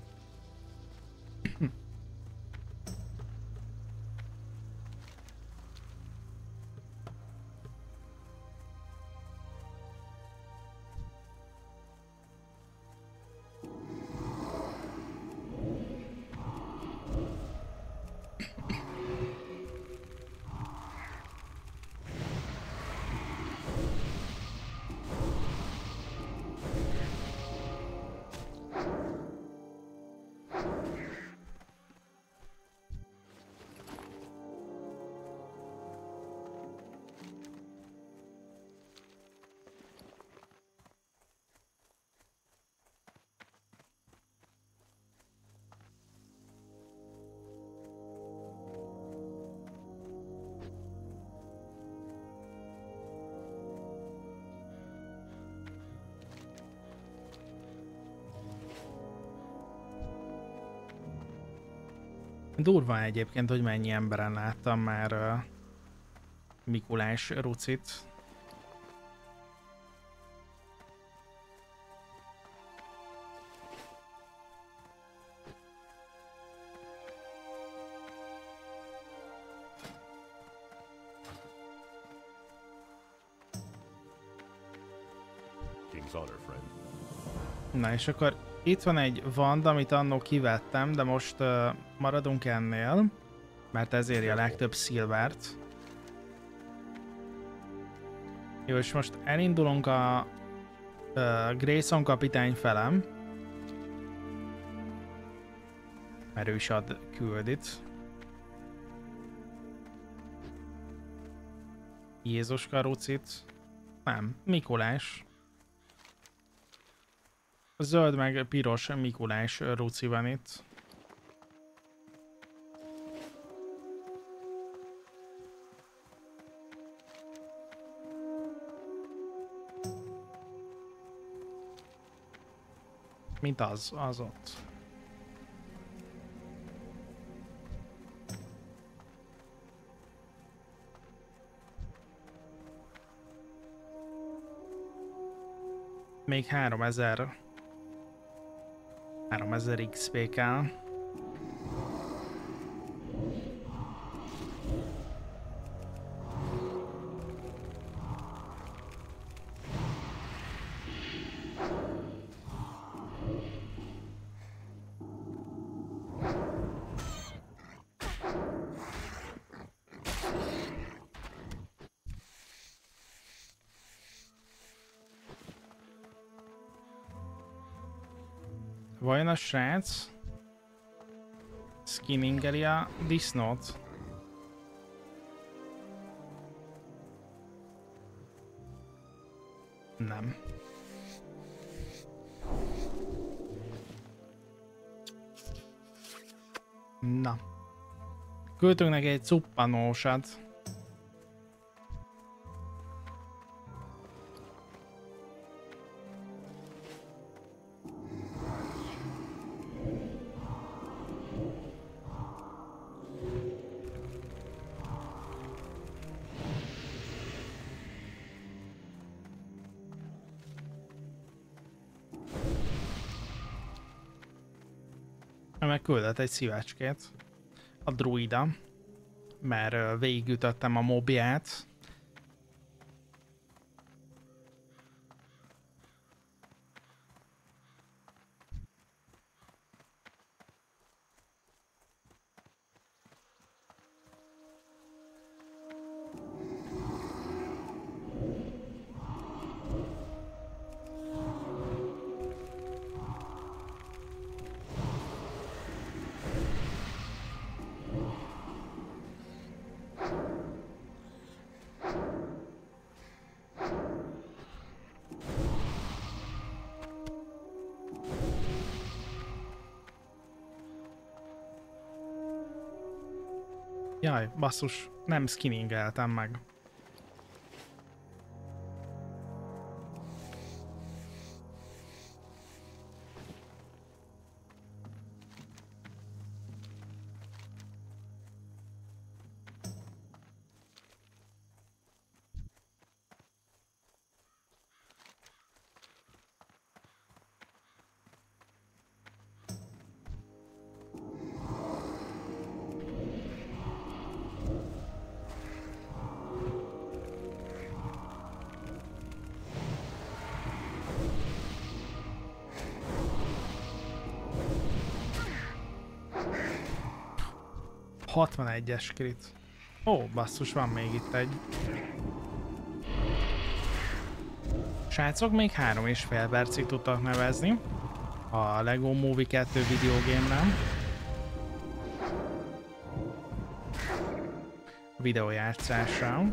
Durva egyébként, hogy mennyi emberen láttam már uh, Mikulás rucit. King's honor, friend. Na és akkor itt van egy Wand, amit annó kivettem, de most uh, maradunk ennél, mert ez éri a legtöbb szilvert. Jó, és most elindulunk a uh, Grayson kapitány felem, mert ő is ad küldit. Jézuska rucit. Nem, Mikulás. Zöld meg piros Mikulás ruci van itt. Mint az, az ott. Még háromezer háromezer iksz pé kell. Vajon a srác skinningeli a disznót? Nem. Na. Küldtünk neki egy cuppanósat. Megküldött egy szívecskét a druida, mert végigütöttem a mobját. Jaj, basszus, nem skinningeltem meg. hatvanegyes crit. Ó, basszus, van még itt egy. Srácok, még három és fél percig tudtak nevezni a Lego Movie kettő videogame-nem. Videójátszásra.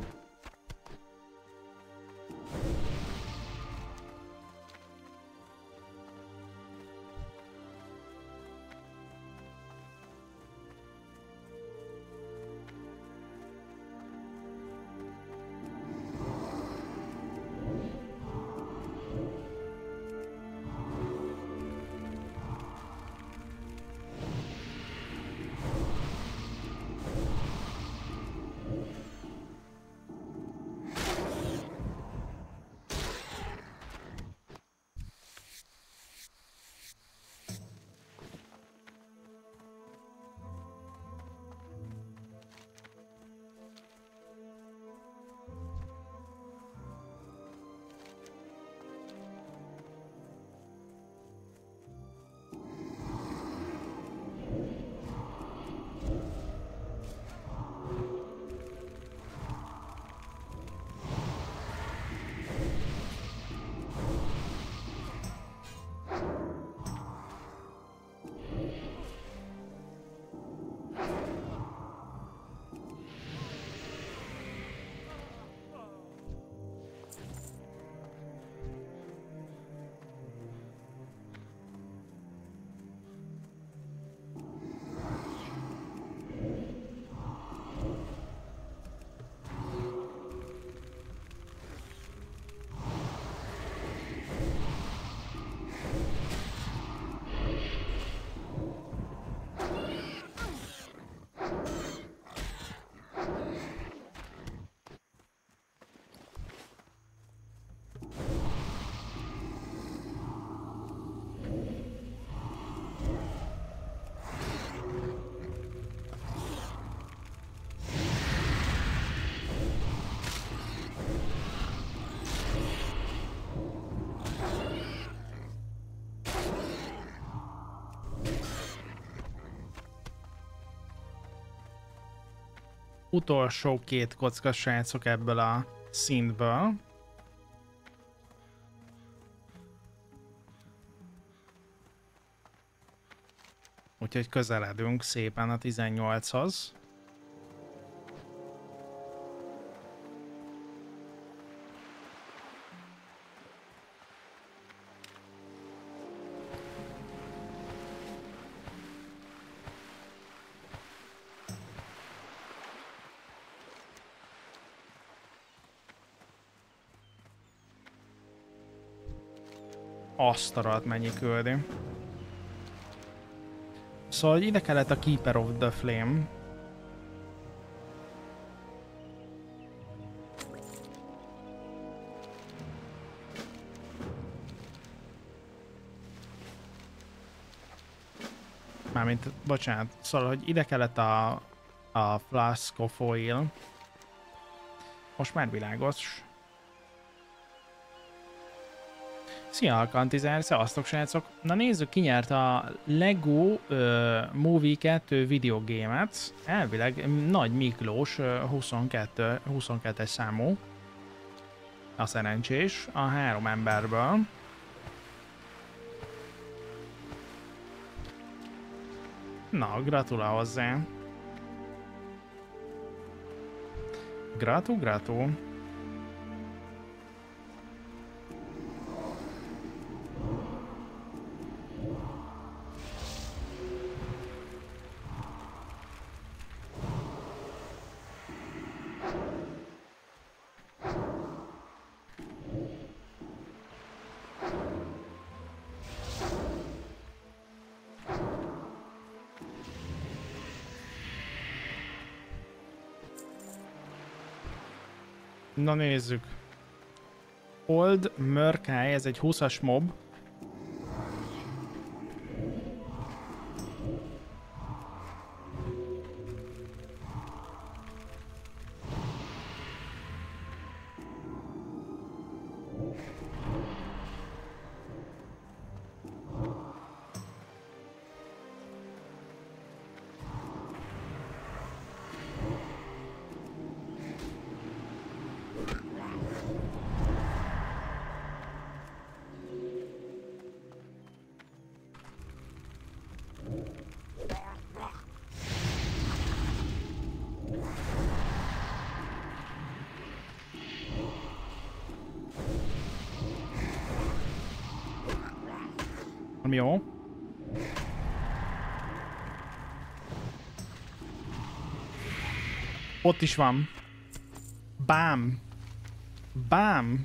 Utolsó két kocka, srácok, ebből a szintből. Úgyhogy közeledünk szépen a tizennyolchoz. Azt a rohadt mennyi küldi. Szóval ide kellett a Keeper of the Flame. Mármint, bocsánat, szóval, hogy ide kellett a, a Flask of Oil. Most már világos. Szia, Alkantizer, szevasztok, srácok! Na nézzük, ki nyert a Lego uh, Movie kettő videogémet. Elvileg Nagy Miklós, uh, huszonkettő, huszonkettes számú. A szerencsés, a három emberből. Na, gratulál hozzá! Gratu, gratu! Na nézzük. Old Murkai, ez egy húszas mob. Jó. Ott is van. Bám. Bám.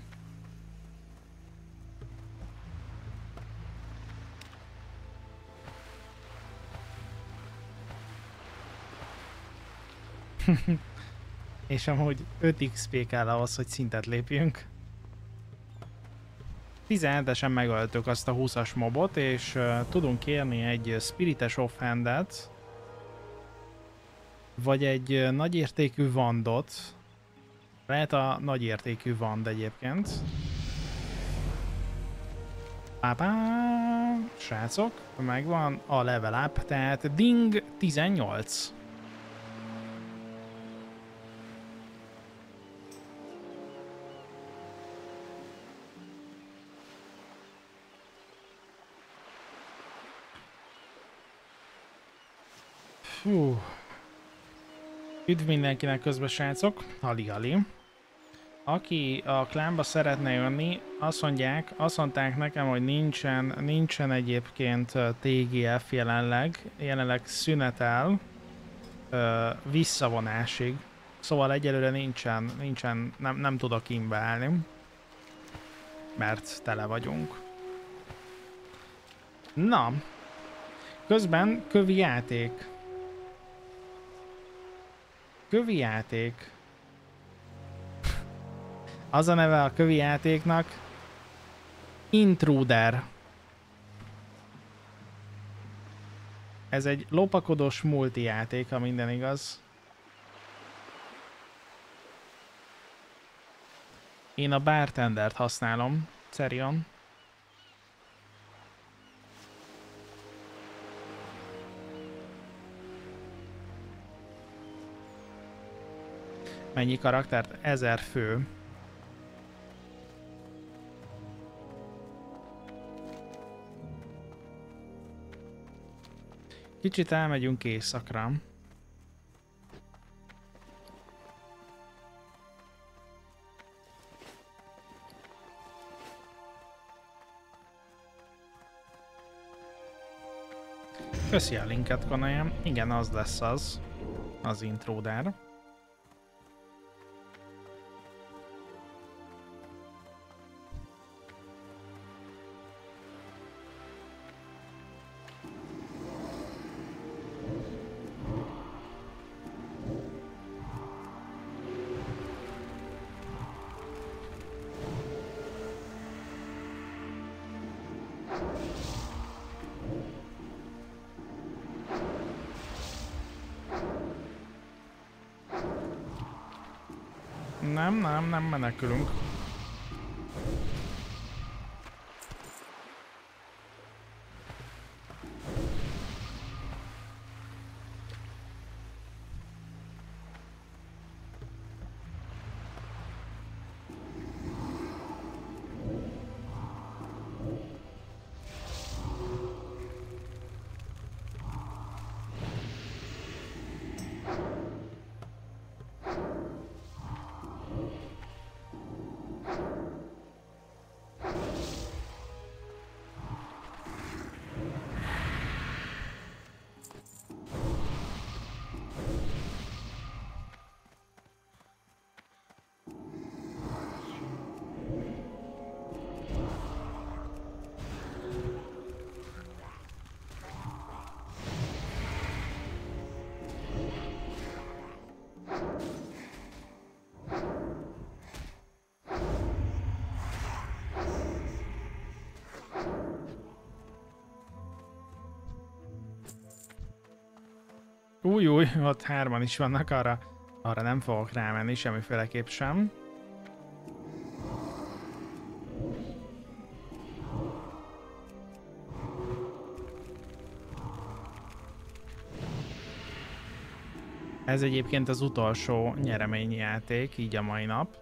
És amúgy öt iksz pé kell ahhoz, hogy szintet lépjünk. tizenhetesen megöltük azt a húszas mobot, és uh, tudunk kérni egy Spirites Offhandet, vagy egy uh, nagyértékű vandot. Lehet a nagyértékű vand egyébként. Pápá, srácok, megvan a level up, tehát ding tizennyolc. Hú. Üdv mindenkinek közben, srácok. Hali-hali. Aki a klánba szeretne jönni, azt mondják, azt mondták nekem, hogy nincsen, nincsen egyébként té gé ef jelenleg. Jelenleg szünetel ö, visszavonásig. Szóval egyelőre nincsen, nincsen nem, nem tudok inbeállni. Mert tele vagyunk. Na. Közben kövi játék. Kövi játék. Az a neve a kövi játéknak. Intruder. Ez egy lopakodós multi játék, ha minden igaz. Én a bartendert használom, Cerion. Mennyi karaktert? Ezer fő. Kicsit elmegyünk éjszakra. Köszi a linket, Konajem. Igen, az lesz az. Az intruder. Nem, nem, nem menekülünk. Új, új, ott hárman is vannak, arra, arra nem fogok rámenni semmiféleképp sem. Ez egyébként az utolsó nyereményi játék, így a mai nap.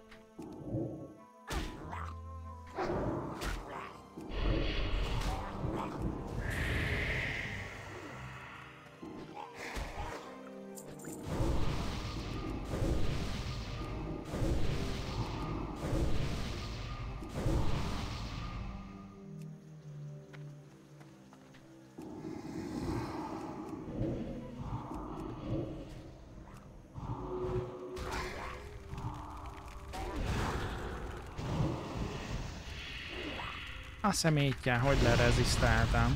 A szemétje, hogy lerezisztáltam.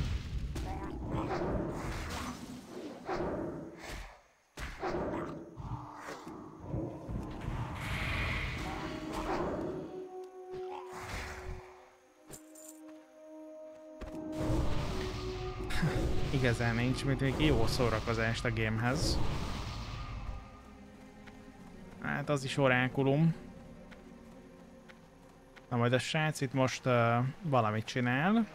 Igazán nincs, mint még jó szórakozást a gamehez. Hát az is orákulum. Na majd a srác itt most uh, valamit csinál.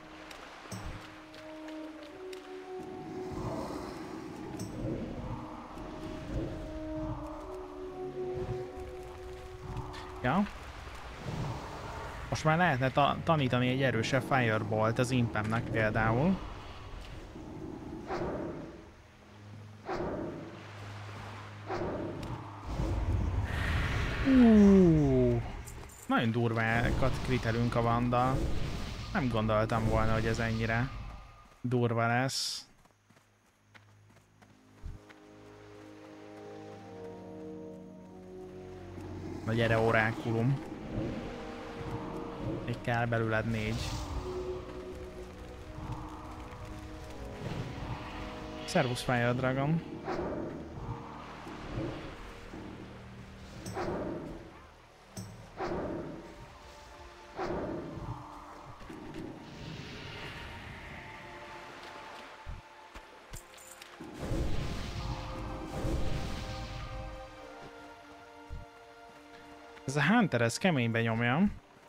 Ja. Most már lehetne ta tanítani egy erősebb Firebolt az impemnek például. Uh, nagyon durvákat kritelünk a Vandal. Nem gondoltam volna, hogy ez ennyire durva lesz. Na gyere, orákulum. Még kell belőled négy. Servus Fire Dragon. Ez a Hunter, ez keménybe nyomja.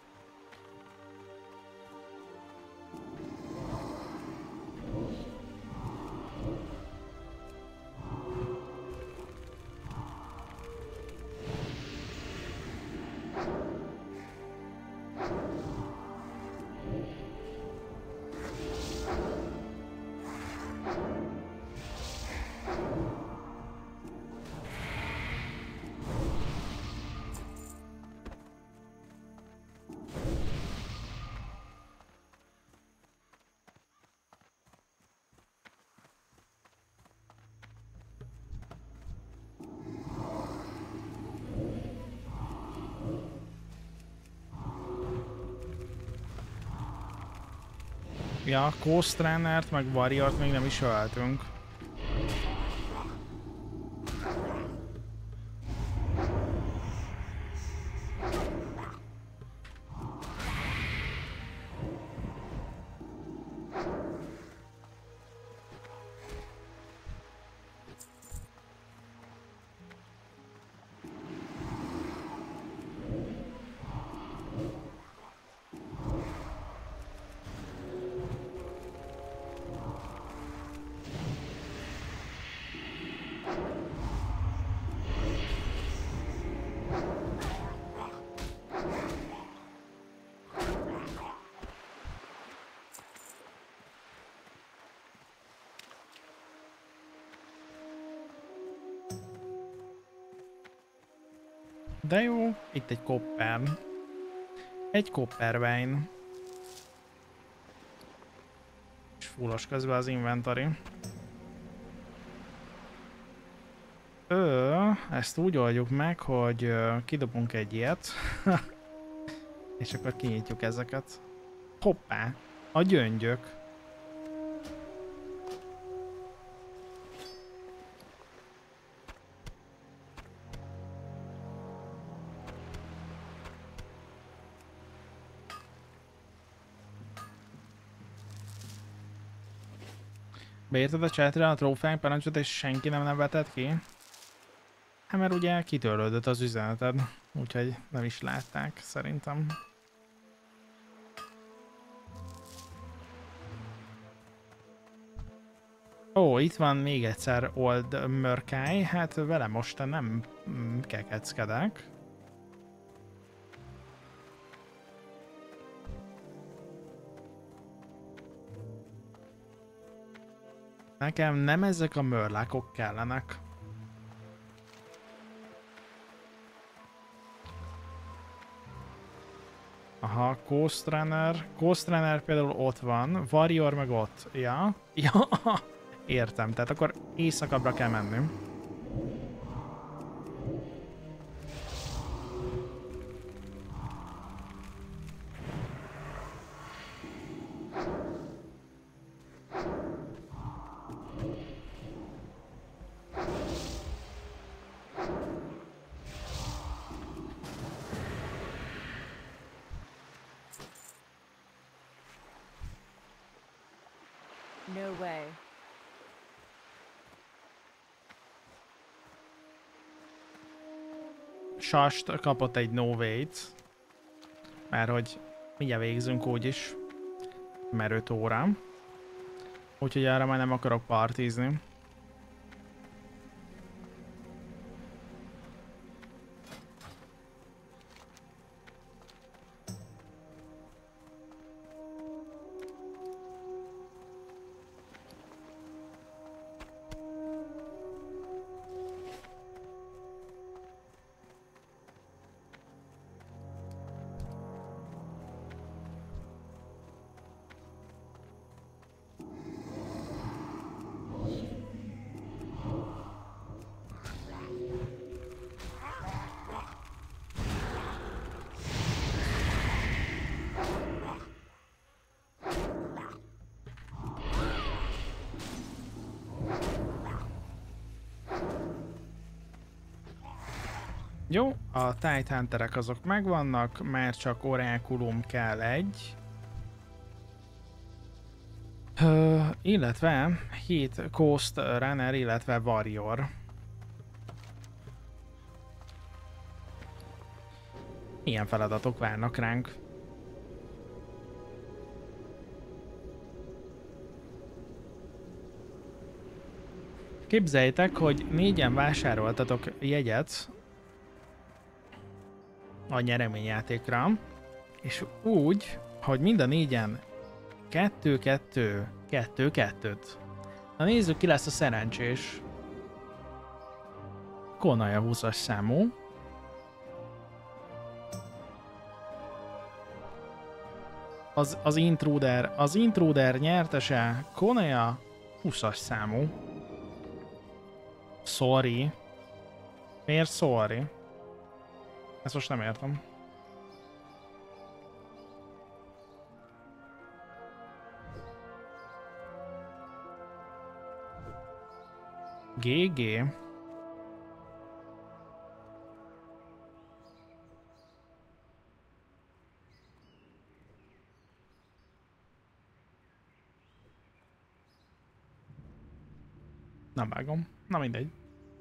Ja, Ghost Runnert meg Warriort még nem is öltünk. De jó, itt egy kopper. Egy koppervein. És fullos közben az inventory. Ö, ezt úgy oldjuk meg, hogy ö, kidobunk egy ilyet. És akkor kinyitjuk ezeket. Hoppá! A gyöngyök. Beírtad a chatre a trófeánk parancsot és senki nem nevetett ki? Hát mert ugye kitörlődött az üzeneted, úgyhogy nem is látták szerintem. Ó, itt van még egyszer Old Murky, hát vele most nem kekeckedek. Nekem nem ezek a mörlákok kellenek. Aha, Ghost Runner. Ghost Runner például ott van, Warrior meg ott. Ja? Ja, értem. Tehát akkor éjszakabbra kell mennünk. No way. Sast kapott egy no wait, mert hogy mindjárt végzünk úgyis, mert öt óra. Úgyhogy arra már nem akarok partizni. Jó, a Tide Hunterek azok megvannak, mert csak Orákulum kell egy. Ö, illetve hét Coast Runner, illetve Warrior. Ilyen feladatok várnak ránk. Képzeljétek, hogy négyen vásároltatok jegyet a nyereményjátékra, és úgy, hogy mind a négyen kettő, kettő, kettő, kettőt. Na nézzük, ki lesz a szerencsés. Konaja húszas számú. Az, az Intruder, az Intruder nyertese Konaja húszas számú. Sorry. Miért sorry? Ezt most nem értem. gé gé. Nem vágom. Na mindegy.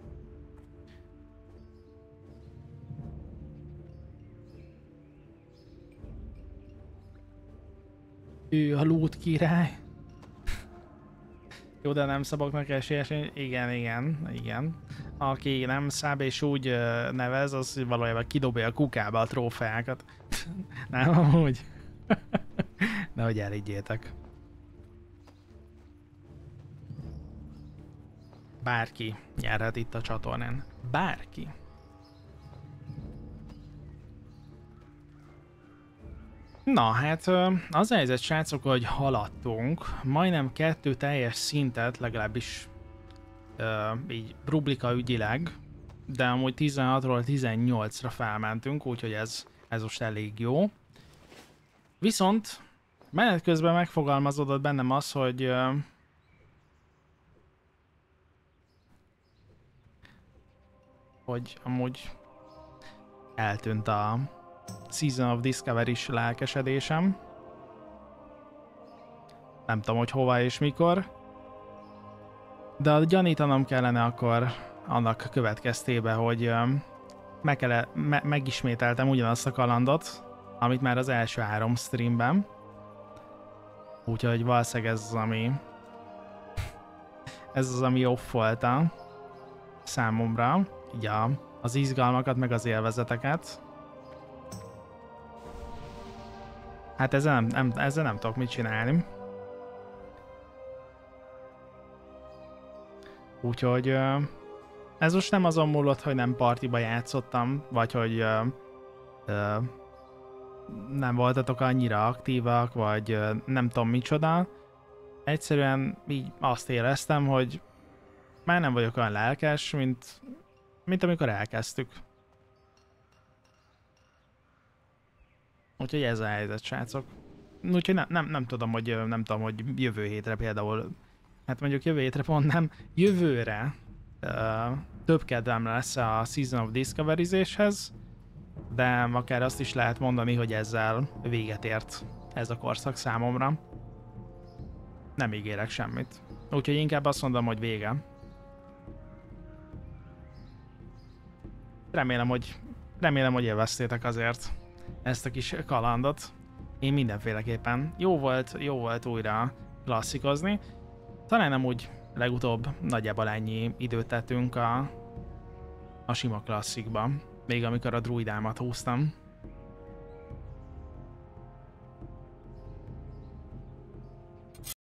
Ő a loot király. Jó, de nem szaboknak esélyes. Igen, igen, igen. Aki nem száb és úgy uh, nevez, az valójában kidobja a kukába a trófeákat. Nem, amúgy. Nehogy elhiggyétek. Bárki nyerhet itt a csatornán. Bárki. Na hát az a helyzet, srácok, hogy haladtunk, majdnem kettő teljes szintet, legalábbis uh, így rublika ügyileg, de amúgy tizenhatról tizennyolcra felmentünk, úgyhogy ez, ez most elég jó. Viszont menet közben megfogalmazódott bennem az, hogy uh, hogy amúgy eltűnt a Season of Discovery-s lelkesedésem. Nem tudom, hogy hova és mikor. De gyanítanom kellene akkor annak következtében, hogy um, meg kell, me megismételtem ugyanazt a kalandot, amit már az első három streamben. Úgyhogy valószínűleg ez az, ami ez az, ami off volt a számomra. Így a, az izgalmakat, meg az élvezeteket. Hát ezzel nem, nem, ezzel nem tudok mit csinálni. Úgyhogy ez most nem azon múlott, hogy nem partiba játszottam, vagy hogy uh, uh, nem voltatok annyira aktívak, vagy uh, nem tudom micsoda. Egyszerűen így azt éreztem, hogy már nem vagyok olyan lelkes, mint, mint amikor elkezdtük. Úgyhogy ez a helyzet, srácok. Úgyhogy nem, nem, nem tudom, hogy nem tudom, hogy jövő hétre például, hát mondjuk jövő hétre pont nem, jövőre uh, több kedvem lesz a Season of Discovery-zéshez, de akár azt is lehet mondani, hogy ezzel véget ért ez a korszak számomra. nem ígérek semmit. Úgyhogy inkább azt mondom, hogy vége. Remélem, hogy, remélem, hogy élveztétek azért ezt a kis kalandot. Én mindenféleképpen. Jó volt, jó volt újra klasszikozni. Talán nem úgy legutóbb nagyjából ennyi időt tettünk a, a sima klasszikba. Még amikor a druidámat húztam.